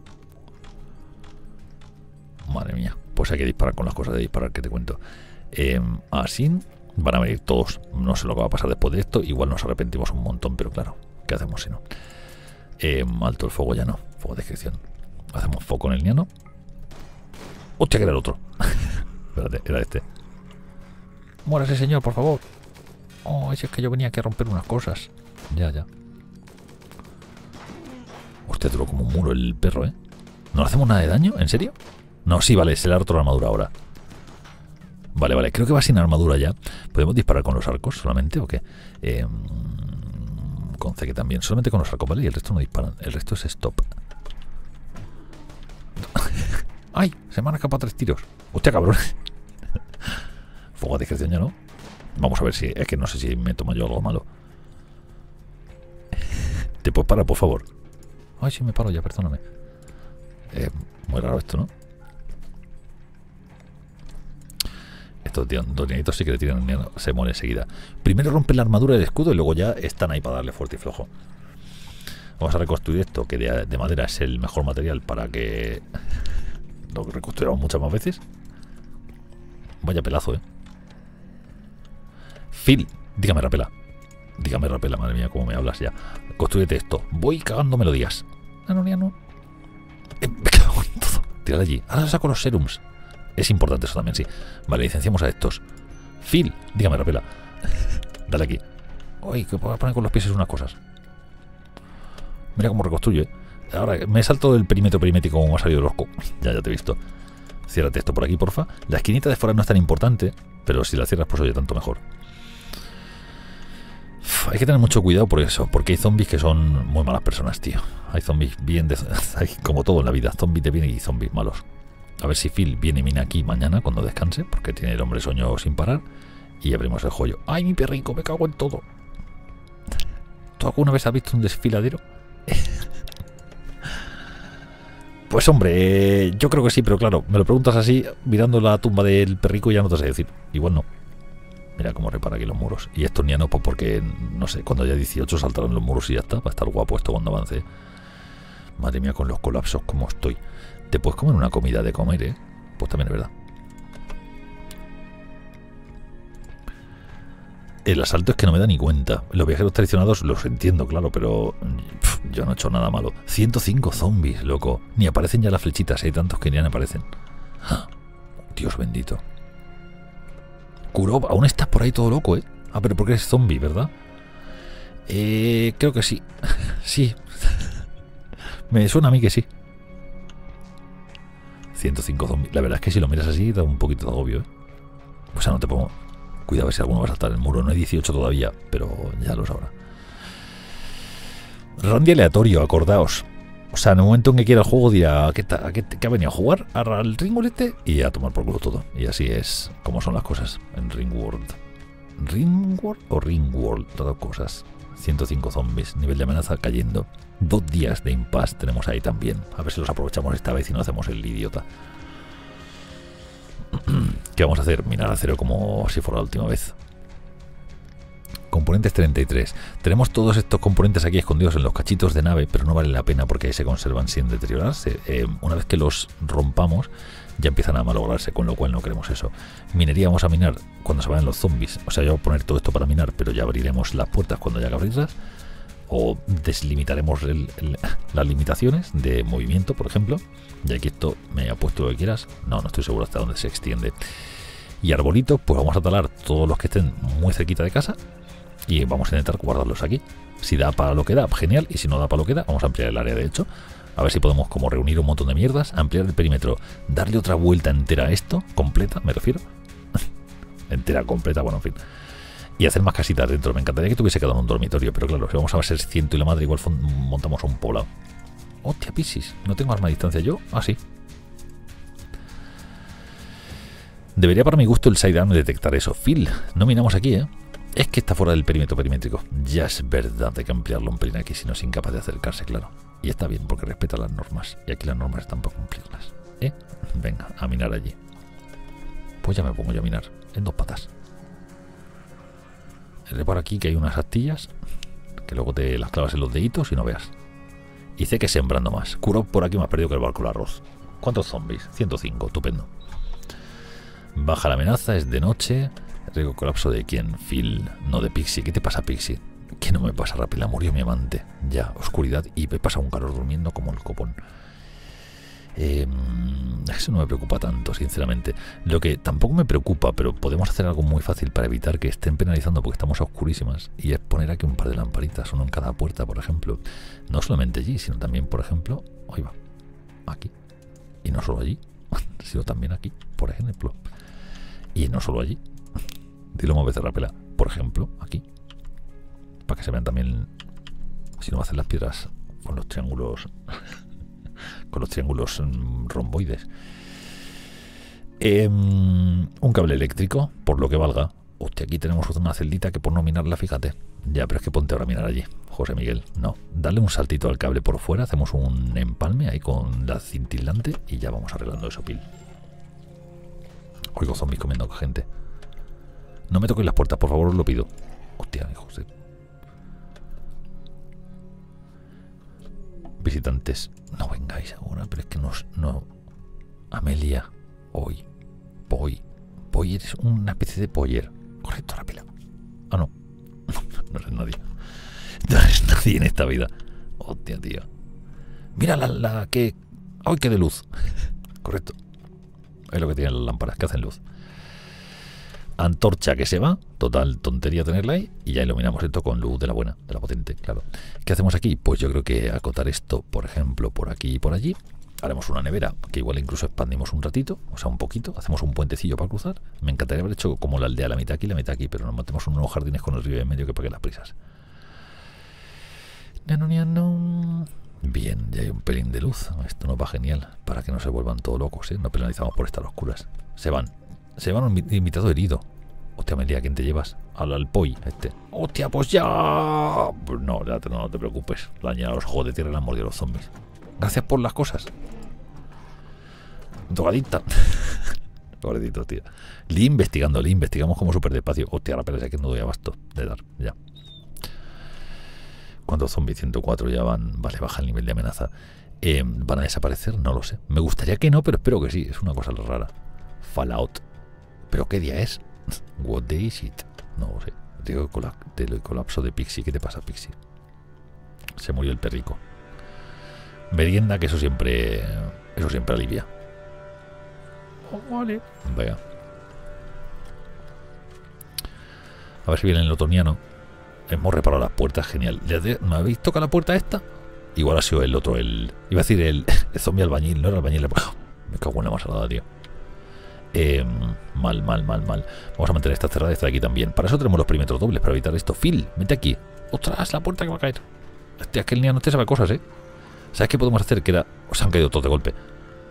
Madre mía. Pues hay que disparar con las cosas de disparar que te cuento. Así van a venir todos. No sé lo que va a pasar después de esto. Igual nos arrepentimos un montón, pero claro, ¿qué hacemos si no? Alto el fuego ya no. Fuego de descripción. Hacemos foco en el niano. Hostia, que era el otro. Espérate, era este. Muérase, señor, por favor. Oh, si es que yo venía aquí a romper unas cosas. Ya. Hostia, duró como un muro el perro, ¿No le hacemos nada de daño? ¿En serio? No, sí, vale, se le ha roto la armadura ahora. Vale, creo que va sin armadura ya. ¿Podemos disparar con los arcos solamente o qué? Con C que también. Solamente con los arcos, ¿vale? Y el resto no disparan. El resto es stop. ¡Ay! Se me han escapado 3 tiros. ¡Hostia, cabrón! Fuego de discreción ya, ¿no? Vamos a ver si... Es que no sé si me tomo yo algo malo. ¿Te puedes parar, por favor? Ay, sí, me paro ya, perdóname. Muy raro esto, ¿no? Estos donianitos sí que le tiran miedo, se muere enseguida. Primero rompen la armadura del escudo y luego ya están ahí para darle fuerte y flojo. Vamos a reconstruir esto, que de madera es el mejor material para que lo reconstruyamos muchas más veces. Vaya pelazo, Phil, dígame Rapela. Dígame Rapela, madre mía, cómo me hablas ya. Construyete esto. Voy cagando melodías. No. Me cago en todo. Tírale allí. Ahora saco los serums. Es importante eso también, sí. Vale, licenciamos a estos. Phil, dígame Rapela. Dale aquí. Uy, que puedo poner con los pies unas cosas. Mira cómo reconstruye. Ahora me salto del perímetro perimétrico como ha salido loco. Ya te he visto. Ciérrate esto por aquí, porfa. La esquinita de fuera no es tan importante, pero si la cierras, pues oye, tanto mejor. Hay que tener mucho cuidado por eso, porque hay zombies que son muy malas personas, tío. Hay zombies bien hay como todo en la vida, zombies de bien y zombies malos. A ver si Phil viene y mina aquí mañana cuando descanse, porque tiene el hombre sueño sin parar. Y abrimos el joyo. ¡Ay, mi perrico! Me cago en todo. ¿Tú alguna vez has visto un desfiladero? Pues hombre, yo creo que sí, pero claro, me lo preguntas así, mirando la tumba del perrico y ya no te sé decir. Igual no. Mira cómo repara aquí los muros. Y estos nianos, pues porque, no sé, cuando haya 18 saltarán los muros y ya está. Va a estar guapo esto cuando avance. Madre mía, con los colapsos como estoy. Te puedes comer una comida de comer, Pues también es verdad. El asalto es que no me da ni cuenta. Los viajeros traicionados los entiendo, claro, pero yo no he hecho nada malo. 105 zombies, loco. Ni aparecen ya las flechitas, hay tantos que ni aparecen. ¡Ah! Dios bendito. Kurov, aún estás por ahí todo loco, Ah, pero porque eres zombie, ¿verdad? Creo que sí. Sí. Me suena a mí que sí. 105 zombies. La verdad es que si lo miras así da un poquito de agobio, O sea, no te pongo... Cuidado a ver si alguno va a saltar el muro. No hay 18 todavía, pero ya lo sabrá. Randy aleatorio, acordaos. O sea, en el momento en que quiera el juego dirá ¿qué ha venido a jugar? Al Ringworld este y a tomar por culo todo. Y así es como son las cosas en Ringworld. ¿Ringworld o Ringworld? Todas cosas. 105 zombies, nivel de amenaza cayendo. 2 días de impasse tenemos ahí también. A ver si los aprovechamos esta vez y no hacemos el idiota. ¿Qué vamos a hacer? Minar acero como si fuera la última vez. Componentes 33. Tenemos todos estos componentes aquí escondidos en los cachitos de nave, pero no vale la pena porque se conservan sin deteriorarse. Una vez que los rompamos, ya empiezan a malograrse, con lo cual no queremos eso. Minería vamos a minar cuando se vayan los zombies. O sea, yo voy a poner todo esto para minar, pero ya abriremos las puertas cuando haya que abrirlas. O deslimitaremos las limitaciones de movimiento, por ejemplo. Y aquí esto me ha puesto lo que quieras. No estoy seguro hasta dónde se extiende. Y arbolitos, pues vamos a talar todos los que estén muy cerquita de casa. Y vamos a intentar guardarlos aquí. Si da para lo que da, genial. Y si no da para lo que da, vamos a ampliar el área de hecho. A ver si podemos como reunir un montón de mierdas. Ampliar el perímetro. Darle otra vuelta entera a esto. Completa, me refiero. Entera, completa, bueno, en fin. Y hacer más casitas dentro. Me encantaría que tuviese quedado en un dormitorio. Pero claro, si vamos a ser 100 y la madre, igual montamos un poblado. Hostia, Piscis. ¿No tengo arma a distancia yo? Ah, sí. Debería para mi gusto el sidearm detectar eso. Phil, no minamos aquí, Es que está fuera del perímetro perimétrico. Ya es verdad, hay que ampliarlo un pelín aquí, si no es incapaz de acercarse, claro. Y está bien, porque respeta las normas. Y aquí las normas están para cumplirlas. Venga, a minar allí. Pues ya me pongo yo a minar, en 2 patas. Reparo aquí que hay unas astillas, que luego te las clavas en los deditos y no veas. Y sé que sembrando más. Kurov por aquí me ha perdido que el barco del arroz. ¿Cuántos zombies? 105, estupendo. Baja la amenaza, es de noche. Riesgo colapso de quién, Phil, no de Pixie. ¿Qué te pasa, Pixie? ¿Qué no me pasa, Rapela? Murió mi amante. Ya, oscuridad y me pasa un calor durmiendo como el copón. Eso no me preocupa tanto, sinceramente. Lo que tampoco me preocupa, pero podemos hacer algo muy fácil para evitar que estén penalizando porque estamos a oscurísimas. Y es poner aquí un par de lamparitas, uno en cada puerta, por ejemplo. No solamente allí, sino también, por ejemplo, ahí va, aquí. Y no solo allí, sino también aquí, por ejemplo. Y no solo allí. Dilo más veces, Rapela. Por ejemplo, aquí. Para que se vean también. Si no va a hacer las piedras con los triángulos. Con los triángulos romboides. Un cable eléctrico, por lo que valga. Hostia, aquí tenemos una celdita que por no minarla, fíjate. Ya, pero es que ponte ahora a minar allí, José Miguel. No, dale un saltito al cable por fuera. Hacemos un empalme ahí con la cintilante y ya vamos arreglando eso, Pil. Oigo zombies comiendo gente. No me toquéis las puertas, por favor, os lo pido. Hostia, hijos de... Visitantes, no vengáis ahora, pero es que no... Amelia, hoy, Boy eres una especie de poller. Correcto, Rapila. Ah, no. No eres nadie. No eres nadie en esta vida. Hostia, tío. Mira la que... ¡Ay, qué de luz! Correcto. Es lo que tienen las lámparas, que hacen luz. Antorcha que se va, total tontería tenerla ahí, y ya iluminamos esto con luz de la buena, de la potente, claro. ¿Qué hacemos aquí? Pues yo creo que acotar esto, por ejemplo, por aquí y por allí. Haremos una nevera, que igual incluso expandimos un ratito, o sea, un poquito, hacemos un puentecillo para cruzar. Me encantaría haber hecho como la aldea, la mitad aquí y la mitad aquí, pero nos matemos unos jardines con el río en medio que pague las prisas. Bien, ya hay un pelín de luz, esto nos va genial, para que no se vuelvan todos locos, ¿eh? No penalizamos por estar oscuras. Se van un invitado herido. Hostia, Amelia, ¿quién te llevas? Al Poi, este. Hostia, pues ya... Pues no, ya no te preocupes. La niña los ojos de tierra y la han mordido los zombies. Gracias por las cosas. Drogadicta. Pobrecito, tío. Le investigamos como súper despacio. Hostia, la pelea es que no doy abasto de dar, ya. ¿Cuántos zombies? 104 ya van. Vale, baja el nivel de amenaza. ¿Van a desaparecer? No lo sé. Me gustaría que no, pero espero que sí. Es una cosa rara. Fallout. ¿Pero qué día es? What day is it? No lo sé. Del colapso de Pixie. ¿Qué te pasa, Pixie? Se murió el perrico. Merienda, que eso siempre alivia. Oh, vale. Venga. A ver si viene el otoniano. Hemos reparado las puertas, genial. ¿Me habéis tocado la puerta esta? Igual ha sido el otro, iba a decir el zombie albañil, no era albañil. Me cago en la masalada, tío. Mal. Vamos a mantener esta cerrada y esta de aquí también. Para eso tenemos los perímetros dobles, para evitar esto. Phil, vente aquí. ¡Ostras, la puerta que va a caer! Hostia, es que el niño no te sabe cosas, ¿eh? ¿Sabes qué podemos hacer? Que era... Se han caído todos de golpe.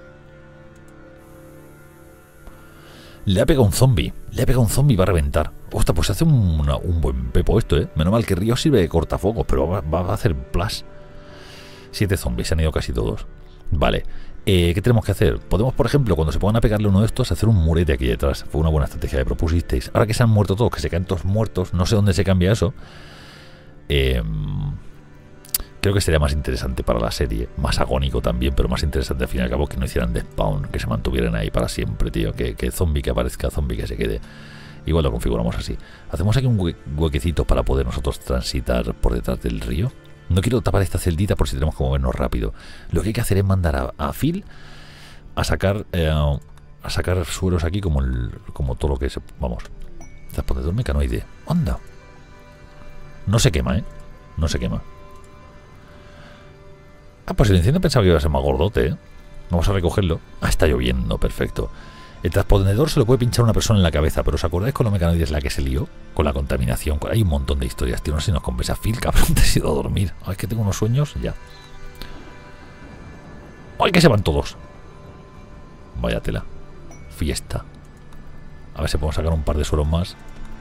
Le ha pegado un zombie. Y va a reventar. Ostras, pues hace un buen pepo esto, ¿eh? Menos mal que Río sirve de cortafuegos, pero va a hacer plus. 7 zombies, se han ido casi todos. Vale. ¿Qué tenemos que hacer? Podemos, por ejemplo, cuando se pongan a pegarle uno de estos, hacer un murete aquí detrás. Fue una buena estrategia que propusisteis. Ahora que se han muerto todos, que se caen todos muertos, no sé dónde se cambia eso. Creo que sería más interesante para la serie. Más agónico también, pero más interesante al fin y al cabo que no hicieran de spawn, que se mantuvieran ahí para siempre, tío. Que zombie que aparezca, zombie que se quede. Igual lo configuramos así. Hacemos aquí un huequecito para poder nosotros transitar por detrás del río. No quiero tapar esta celdita por si tenemos que movernos rápido. Lo que hay que hacer es mandar a Phil a sacar suelos aquí como todo lo que es. Vamos. Transpondedor mecanoide. Anda. No se quema, ¿eh? No se quema. Ah, pues el incendio pensaba que iba a ser más gordote, ¿eh? Vamos a recogerlo. Ah, está lloviendo, perfecto. El transpondedor se lo puede pinchar a una persona en la cabeza, pero ¿os acordáis con los mecanoides la que se lió? Con la contaminación. Hay un montón de historias, tío. No sé si nos compensa. Phil, cabrón, te has ido a dormir. Ay, es que tengo unos sueños, ya. ¡Ay, que se van todos! Vaya tela. Fiesta. A ver si podemos sacar un par de suelos más.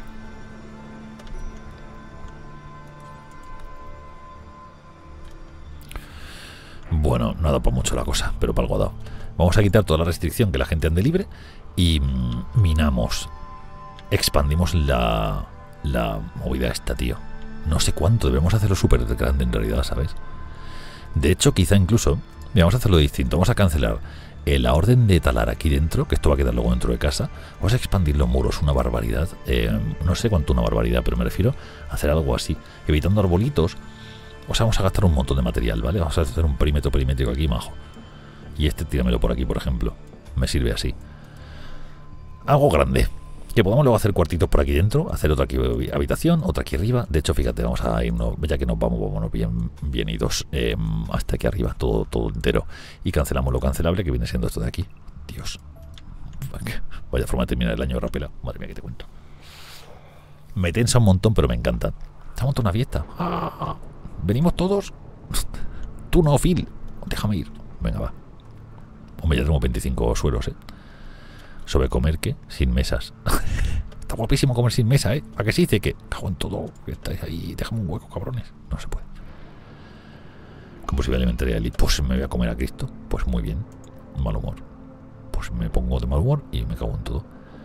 Bueno, no ha dado para mucho la cosa, pero para algo ha dado. Vamos a quitar toda la restricción, que la gente ande libre. Y minamos. Expandimos la movida esta, tío. No sé cuánto, debemos hacerlo súper grande en realidad, ¿sabes? De hecho, quizá incluso... Mira, vamos a hacerlo distinto. Vamos a cancelar la orden de talar aquí dentro, que esto va a quedar luego dentro de casa. Vamos a expandir los muros, una barbaridad. No sé cuánto una barbaridad, pero me refiero a hacer algo así. Evitando arbolitos. O sea, vamos a gastar un montón de material, ¿vale? Vamos a hacer un perímetro perimétrico aquí, majo. Y este tíramelo por aquí, por ejemplo. Me sirve así. Algo grande. Que podamos luego hacer cuartitos por aquí dentro. Hacer otra aquí habitación, otra aquí arriba. De hecho, fíjate, vamos a irnos, ya que nos vamos, vámonos bien idos. Hasta aquí arriba, todo entero. Y cancelamos lo cancelable, que viene siendo esto de aquí. Dios. Vaya forma de terminar el año rápida. Madre mía, que te cuento. Me tensa un montón, pero me encanta. Se ha montado una fiesta. ¿Venimos todos? Tú no, Phil. Déjame ir. Venga, va. Hombre, ya tenemos 25 suelos, ¿eh? Sobre comer, ¿qué? Sin mesas. Está guapísimo comer sin mesa, ¿eh? ¿A qué se dice que? Cago en todo. Que estáis ahí. Déjame un hueco, cabrones. No se puede. Como si me alimentaría el... Pues me voy a comer a Cristo. Pues muy bien. Mal humor. Pues me pongo de mal humor y me cago en todo.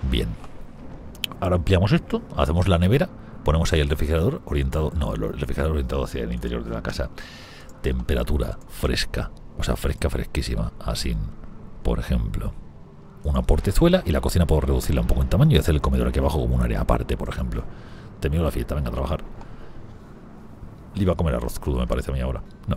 Bien. Ahora ampliamos esto, hacemos la nevera, ponemos ahí el refrigerador orientado... No, el refrigerador orientado hacia el interior de la casa. Temperatura fresca, o sea, fresca, fresquísima. Así, por ejemplo, una portezuela, y la cocina puedo reducirla un poco en tamaño y hacer el comedor aquí abajo como un área aparte, por ejemplo. Termino la fiesta, venga a trabajar. Le iba a comer arroz crudo, me parece a mí ahora. No.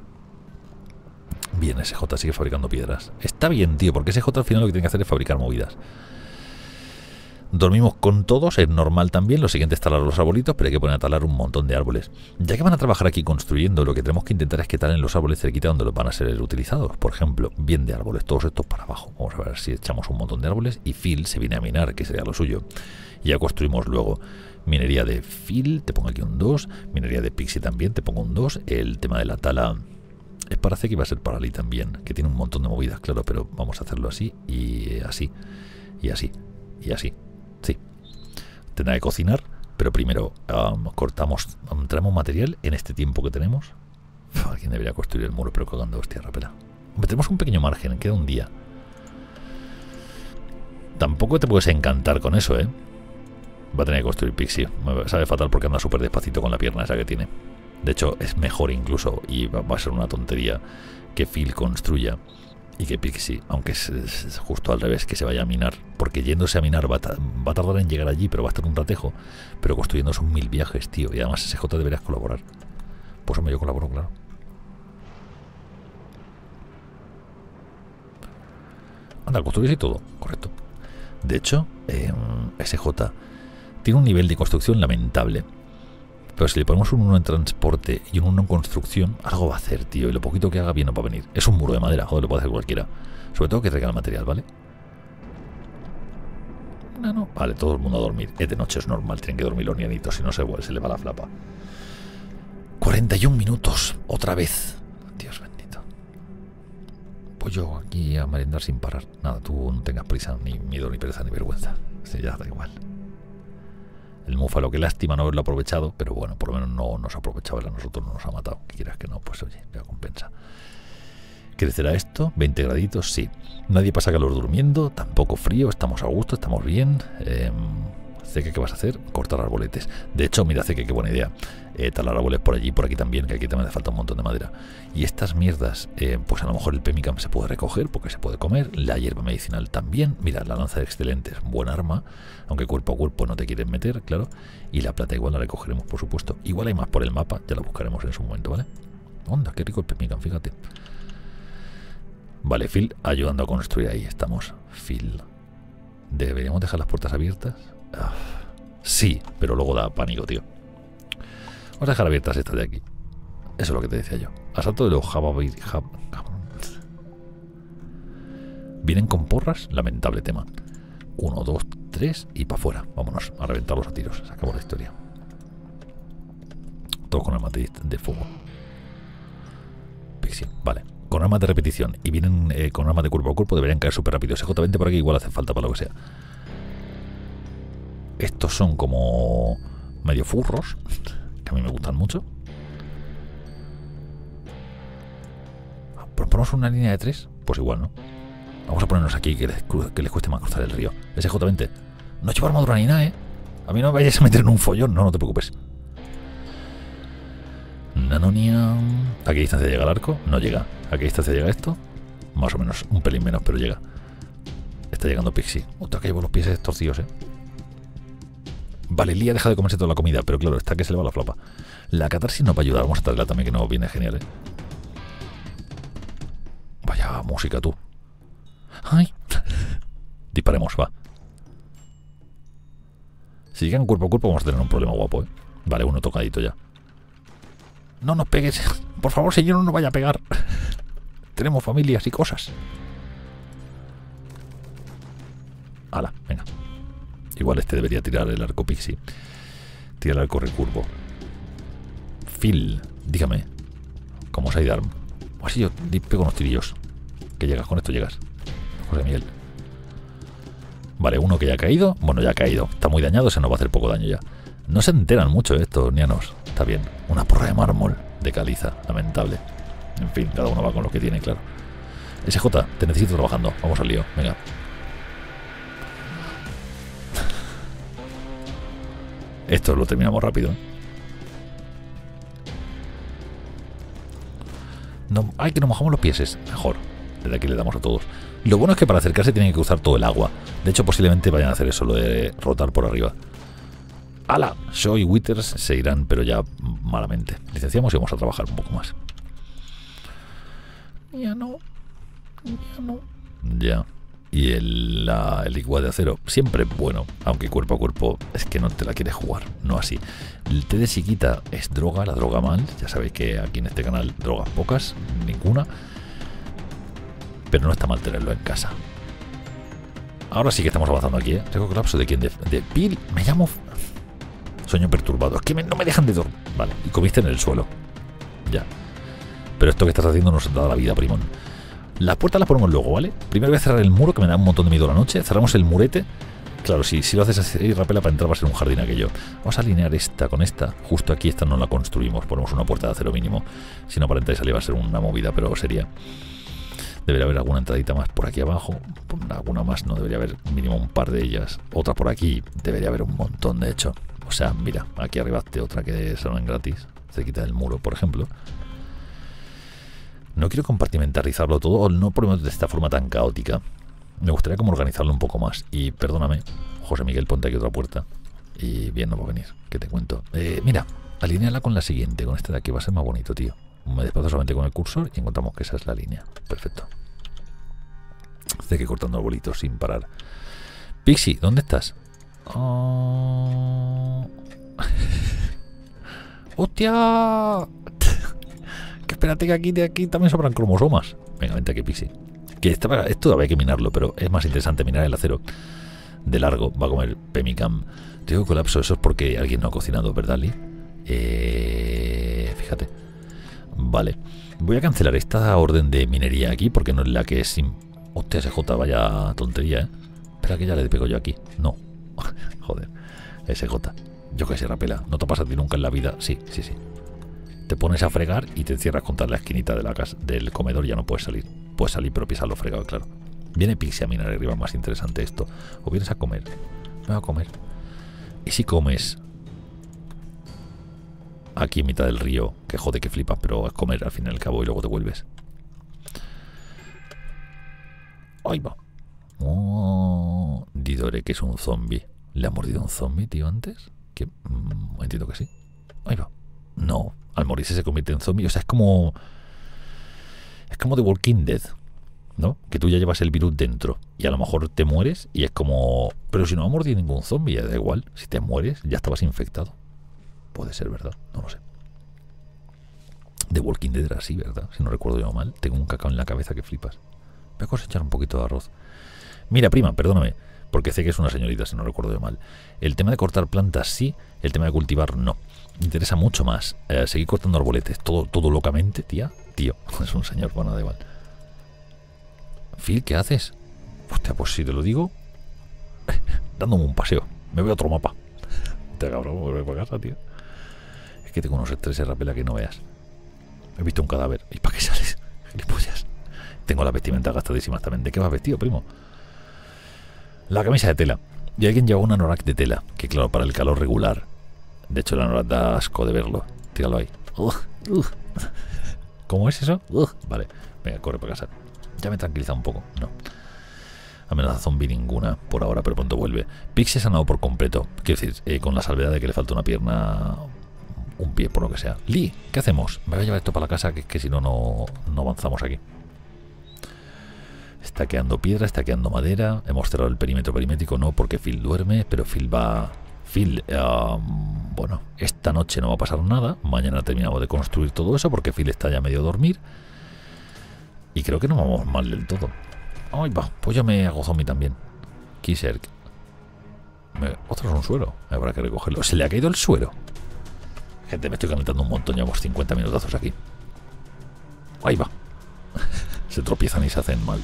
Bien, SJ sigue fabricando piedras. Está bien, tío, porque SJ al final lo que tiene que hacer es fabricar movidas. Dormimos con todos, es normal también. Lo siguiente es talar los arbolitos, pero hay que poner a talar un montón de árboles. Ya que van a trabajar aquí construyendo, lo que tenemos que intentar es que talen los árboles cerquita donde los van a ser utilizados. Por ejemplo, bien de árboles, todos estos para abajo. Vamos a ver si echamos un montón de árboles. Y Phil se viene a minar, que sería lo suyo. Y ya construimos luego minería de Phil, te pongo aquí un 2. Minería de Pixie también, te pongo un 2. El tema de la tala es para hacer que va a ser para Ali también, que tiene un montón de movidas, claro, pero vamos a hacerlo así y así. Y así. Y así. Sí, tendrá que cocinar, pero primero cortamos, traemos material en este tiempo que tenemos. Alguien debería construir el muro, pero cagando, hostia, rapela. Tenemos un pequeño margen, queda un día. Tampoco te puedes encantar con eso, ¿eh? Va a tener que construir Pixie. Me sabe fatal porque anda súper despacito con la pierna esa que tiene. De hecho, es mejor incluso, y va a ser una tontería, que Phil construya y que Pixie, aunque es justo al revés, que se vaya a minar, porque yéndose a minar va a tardar en llegar allí, pero va a estar un ratejo, pero construyendo son 1000 viajes, tío, y además SJ deberías colaborar. Pues hombre, yo colaboro, claro. Anda, construir y todo, correcto. De hecho, SJ tiene un nivel de construcción lamentable, pero si le ponemos un 1 en transporte y un 1 en construcción, algo va a hacer, tío. Y lo poquito que haga bien no va a venir. Es un muro de madera, joder, lo puede hacer cualquiera. Sobre todo que traiga el material, ¿vale? No. Vale, todo el mundo a dormir. Es de noche, es normal, tienen que dormir los nianitos, si no se le va la flapa. 41 minutos, otra vez. Dios bendito. Pues yo aquí a merendar sin parar. Nada, tú no tengas prisa, ni miedo, ni pereza, ni vergüenza. Sí, ya da igual. El Múfalo, que lástima no haberlo aprovechado, pero bueno, por lo menos no nos ha aprovechado, a nosotros no nos ha matado. Que quieras que no, pues oye, ya compensa. ¿Crecerá esto? 20 graditos, sí. Nadie pasa calor durmiendo, tampoco frío, estamos a gusto, estamos bien. Ceque, ¿qué vas a hacer? Cortar arboletes. De hecho, mira, Ceque, qué buena idea. Talar árboles por allí y por aquí también, que aquí también hace falta un montón de madera. Y estas mierdas, pues a lo mejor el pemmican se puede recoger porque se puede comer. La hierba medicinal también. Mira, la lanza de excelente es buen arma, aunque cuerpo a cuerpo no te quieren meter, claro. Y la plata igual la recogeremos, por supuesto. Igual hay más por el mapa, ya la buscaremos en su momento, ¿vale? Onda, qué rico el pemmican, fíjate. Vale, Phil ayudando a construir, ahí estamos. Phil. ¿Deberíamos dejar las puertas abiertas? Sí, pero luego da pánico, tío. Vamos a dejar abiertas estas de aquí. Eso es lo que te decía yo. Asalto de los vienen con porras, lamentable tema. 1, 2, 3 y para afuera. Vámonos a reventarlos a tiros. Se acabó la historia. Todos con armas de fuego. Pixie, vale. Con armas de repetición y vienen con armas de cuerpo a cuerpo, deberían caer súper rápido. SJ20 por aquí igual hace falta para lo que sea. Estos son como medio furros, que a mí me gustan mucho. ¿Ponemos una línea de 3? Pues igual, ¿no? Vamos a ponernos aquí, que les cueste más cruzar el río. SJ20. No llevo armadura ni nada, ¿eh? A mí no me vayas a meter en un follón. No te preocupes. Nanonia. ¿A qué distancia llega el arco? No llega. ¿A qué distancia llega esto? Más o menos, un pelín menos, pero llega. Está llegando Pixie. Otra que llevo los pies torcidos, ¿eh? Vale, Lía deja de comerse toda la comida, pero claro, está que se le va la flapa. La catarsis nos va a ayudar. Vamos a traerla también, que no viene genial, ¿eh? Vaya música, tú. ¡Ay! Disparemos, va. Si llegan cuerpo a cuerpo vamos a tener un problema guapo, ¿eh? Vale, uno tocadito ya. No nos pegues. Por favor, señor, no nos vaya a pegar. Tenemos familias y cosas. Hala, venga. Igual este debería tirar el arco Pixie. Tira el arco recurvo. Phil, dígame. ¿Cómo sidearm? Así yo pego unos tirillos. Que llegas, con esto llegas. José Miguel. Vale, uno que ya ha caído. Bueno, ya ha caído. Está muy dañado, se nos va a hacer poco daño ya. No se enteran mucho estos nianos. Está bien. Una porra de mármol de caliza. Lamentable. En fin, cada uno va con lo que tiene, claro. SJ, te necesito trabajando. Vamos al lío. Venga. Esto lo terminamos rápido. No, ay, que nos mojamos los pies. Es mejor. Desde aquí le damos a todos. Lo bueno es que para acercarse tienen que cruzar todo el agua. De hecho, posiblemente vayan a hacer eso, lo de rotar por arriba. ¡Hala! Shaw y Withers se irán, pero ya malamente. Licenciamos y vamos a trabajar un poco más. Ya no. Ya no. Ya. Y el igual de acero, siempre bueno, aunque cuerpo a cuerpo es que no te la quieres jugar, no así. El té de chiquita es droga, la droga mal. Ya sabéis que aquí en este canal drogas pocas, ninguna. Pero no está mal tenerlo en casa. Ahora sí que estamos avanzando aquí, ¿eh? Tengo colapso de quién, de Bill. Me llamo sueño perturbado. Es que no me dejan de dormir. Vale, y comiste en el suelo. Ya. Pero esto que estás haciendo nos da la vida, primón. La puerta la ponemos luego, ¿vale? Primero voy a cerrar el muro, que me da un montón de miedo a la noche. Cerramos el murete. Claro, si lo haces así, rapela, para entrar va a ser un jardín aquello. Vamos a alinear esta con esta. Justo aquí esta no la construimos. Ponemos una puerta de acero mínimo. Si no aparenta y salir va a ser una movida, pero sería... Debería haber alguna entradita más por aquí abajo. Alguna más, no debería haber mínimo un par de ellas. Otra por aquí. Debería haber un montón, de hecho. O sea, mira, aquí arriba hay otra que salen gratis. Cerquita del muro, por ejemplo. No quiero compartimentalizarlo todo, o no ponemos de esta forma tan caótica. Me gustaría como organizarlo un poco más. Y perdóname, José Miguel, ponte aquí otra puerta. Y bien, no va a venir, que te cuento. Mira, alineala con la siguiente, con esta de aquí, va a ser más bonito, tío. Me desplazo solamente con el cursor y encontramos que esa es la línea. Perfecto. Estoy aquí cortando arbolitos sin parar. Pixie, ¿dónde estás? Oh... ¡Hostia! Que espérate que aquí también sobran cromosomas. Venga, vente aquí, Pixie. Que esto todavía hay que minarlo, pero es más interesante minar el acero. De largo va a comer Pemicam. Tengo colapso, eso es porque alguien no ha cocinado, ¿verdad, Lee? Fíjate. Vale. Voy a cancelar esta orden de minería aquí porque no es la que es... Hostia, SJ, vaya tontería, ¿eh? Espera que ya le pego yo aquí. No. Joder. SJ. Yo que sé, rapela. No te pasa a ti nunca en la vida. Sí. Te pones a fregar y te encierras contra la esquinita de la casa, del comedor y ya no puedes salir. Puedes salir, pero pisarlo fregado, claro. Viene Pixie a minar arriba, más interesante esto. O vienes a comer. Me voy a comer. ¿Y si comes aquí en mitad del río? Que jode que flipas, pero es comer al fin y al cabo y luego te vuelves. ¡Ahí va! Oh, Didore, que es un zombie. ¿Le ha mordido un zombie, tío, antes? Que entiendo que sí. Ahí va. No, al morirse se convierte en zombie. O sea, es como The Walking Dead, ¿no? Que tú ya llevas el virus dentro y a lo mejor te mueres y es como... Pero si no ha mordido ningún zombie, ya da igual. Si te mueres, ya estabas infectado. Puede ser, ¿verdad? No lo sé. The Walking Dead era así, ¿verdad? Si no recuerdo yo mal. Tengo un cacao en la cabeza que flipas. Voy a cosechar un poquito de arroz. Mira, prima, perdóname, porque sé que es una señorita, si no recuerdo yo mal. El tema de cortar plantas sí, el tema de cultivar no. Me interesa mucho más seguir cortando arboletes, todo locamente, tía. Tío, es un señor, bueno, da igual. Phil, ¿qué haces? Hostia, pues si te lo digo, dándome un paseo. Me voy a otro mapa. Te cabrón, volver para casa, tío. Es que tengo unos estreses, rapela, que no veas. He visto un cadáver. ¿Y para qué sales? Gilipollas. Tengo las vestimentas gastadísimas también. ¿De qué vas vestido, primo? La camisa de tela. Y alguien lleva un anorak de tela. Que claro, para el calor regular. De hecho, el anorak da asco de verlo. Tíralo ahí. ¿Cómo es eso? Vale. Venga, corre para casa. Ya me tranquiliza un poco. No. Amenaza zombie ninguna por ahora, pero pronto vuelve. Pixie sanado por completo. Quiero decir, con la salvedad de que le falta una pierna, un pie, por lo que sea. Lee, ¿qué hacemos? Me voy a llevar esto para la casa, que es que si no, no avanzamos aquí. Está quedando piedra, está quedando madera. Hemos cerrado el perímetro perimétrico, no porque Phil duerme, pero Phil va... Phil, bueno, esta noche no va a pasar nada. Mañana terminamos de construir todo eso porque Phil está ya medio a dormir. Y creo que no vamos mal del todo. Ay, va, pues yo me hago zombie también. Kiserk. Otro es un suero. Habrá que recogerlo. ¿Se le ha caído el suero? Gente, me estoy calentando un montón. Llevamos 50 minutazos aquí. Ahí va. Se tropiezan y se hacen mal.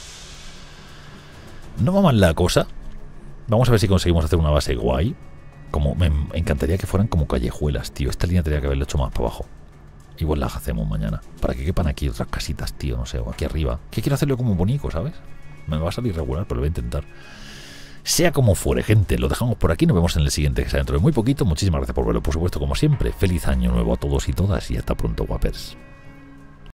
No va mal la cosa. Vamos a ver si conseguimos hacer una base guay. Como me encantaría que fueran como callejuelas, tío. Esta línea tendría que haberlo hecho más para abajo. Igual la hacemos mañana. Para que quepan aquí otras casitas, tío. No sé, o aquí arriba. Que quiero hacerlo como bonito, ¿sabes? Me va a salir regular, pero lo voy a intentar. Sea como fuere, gente, lo dejamos por aquí. Nos vemos en el siguiente, que será dentro de muy poquito. Muchísimas gracias por verlo, por supuesto, como siempre. Feliz año nuevo a todos y todas y hasta pronto, guapers.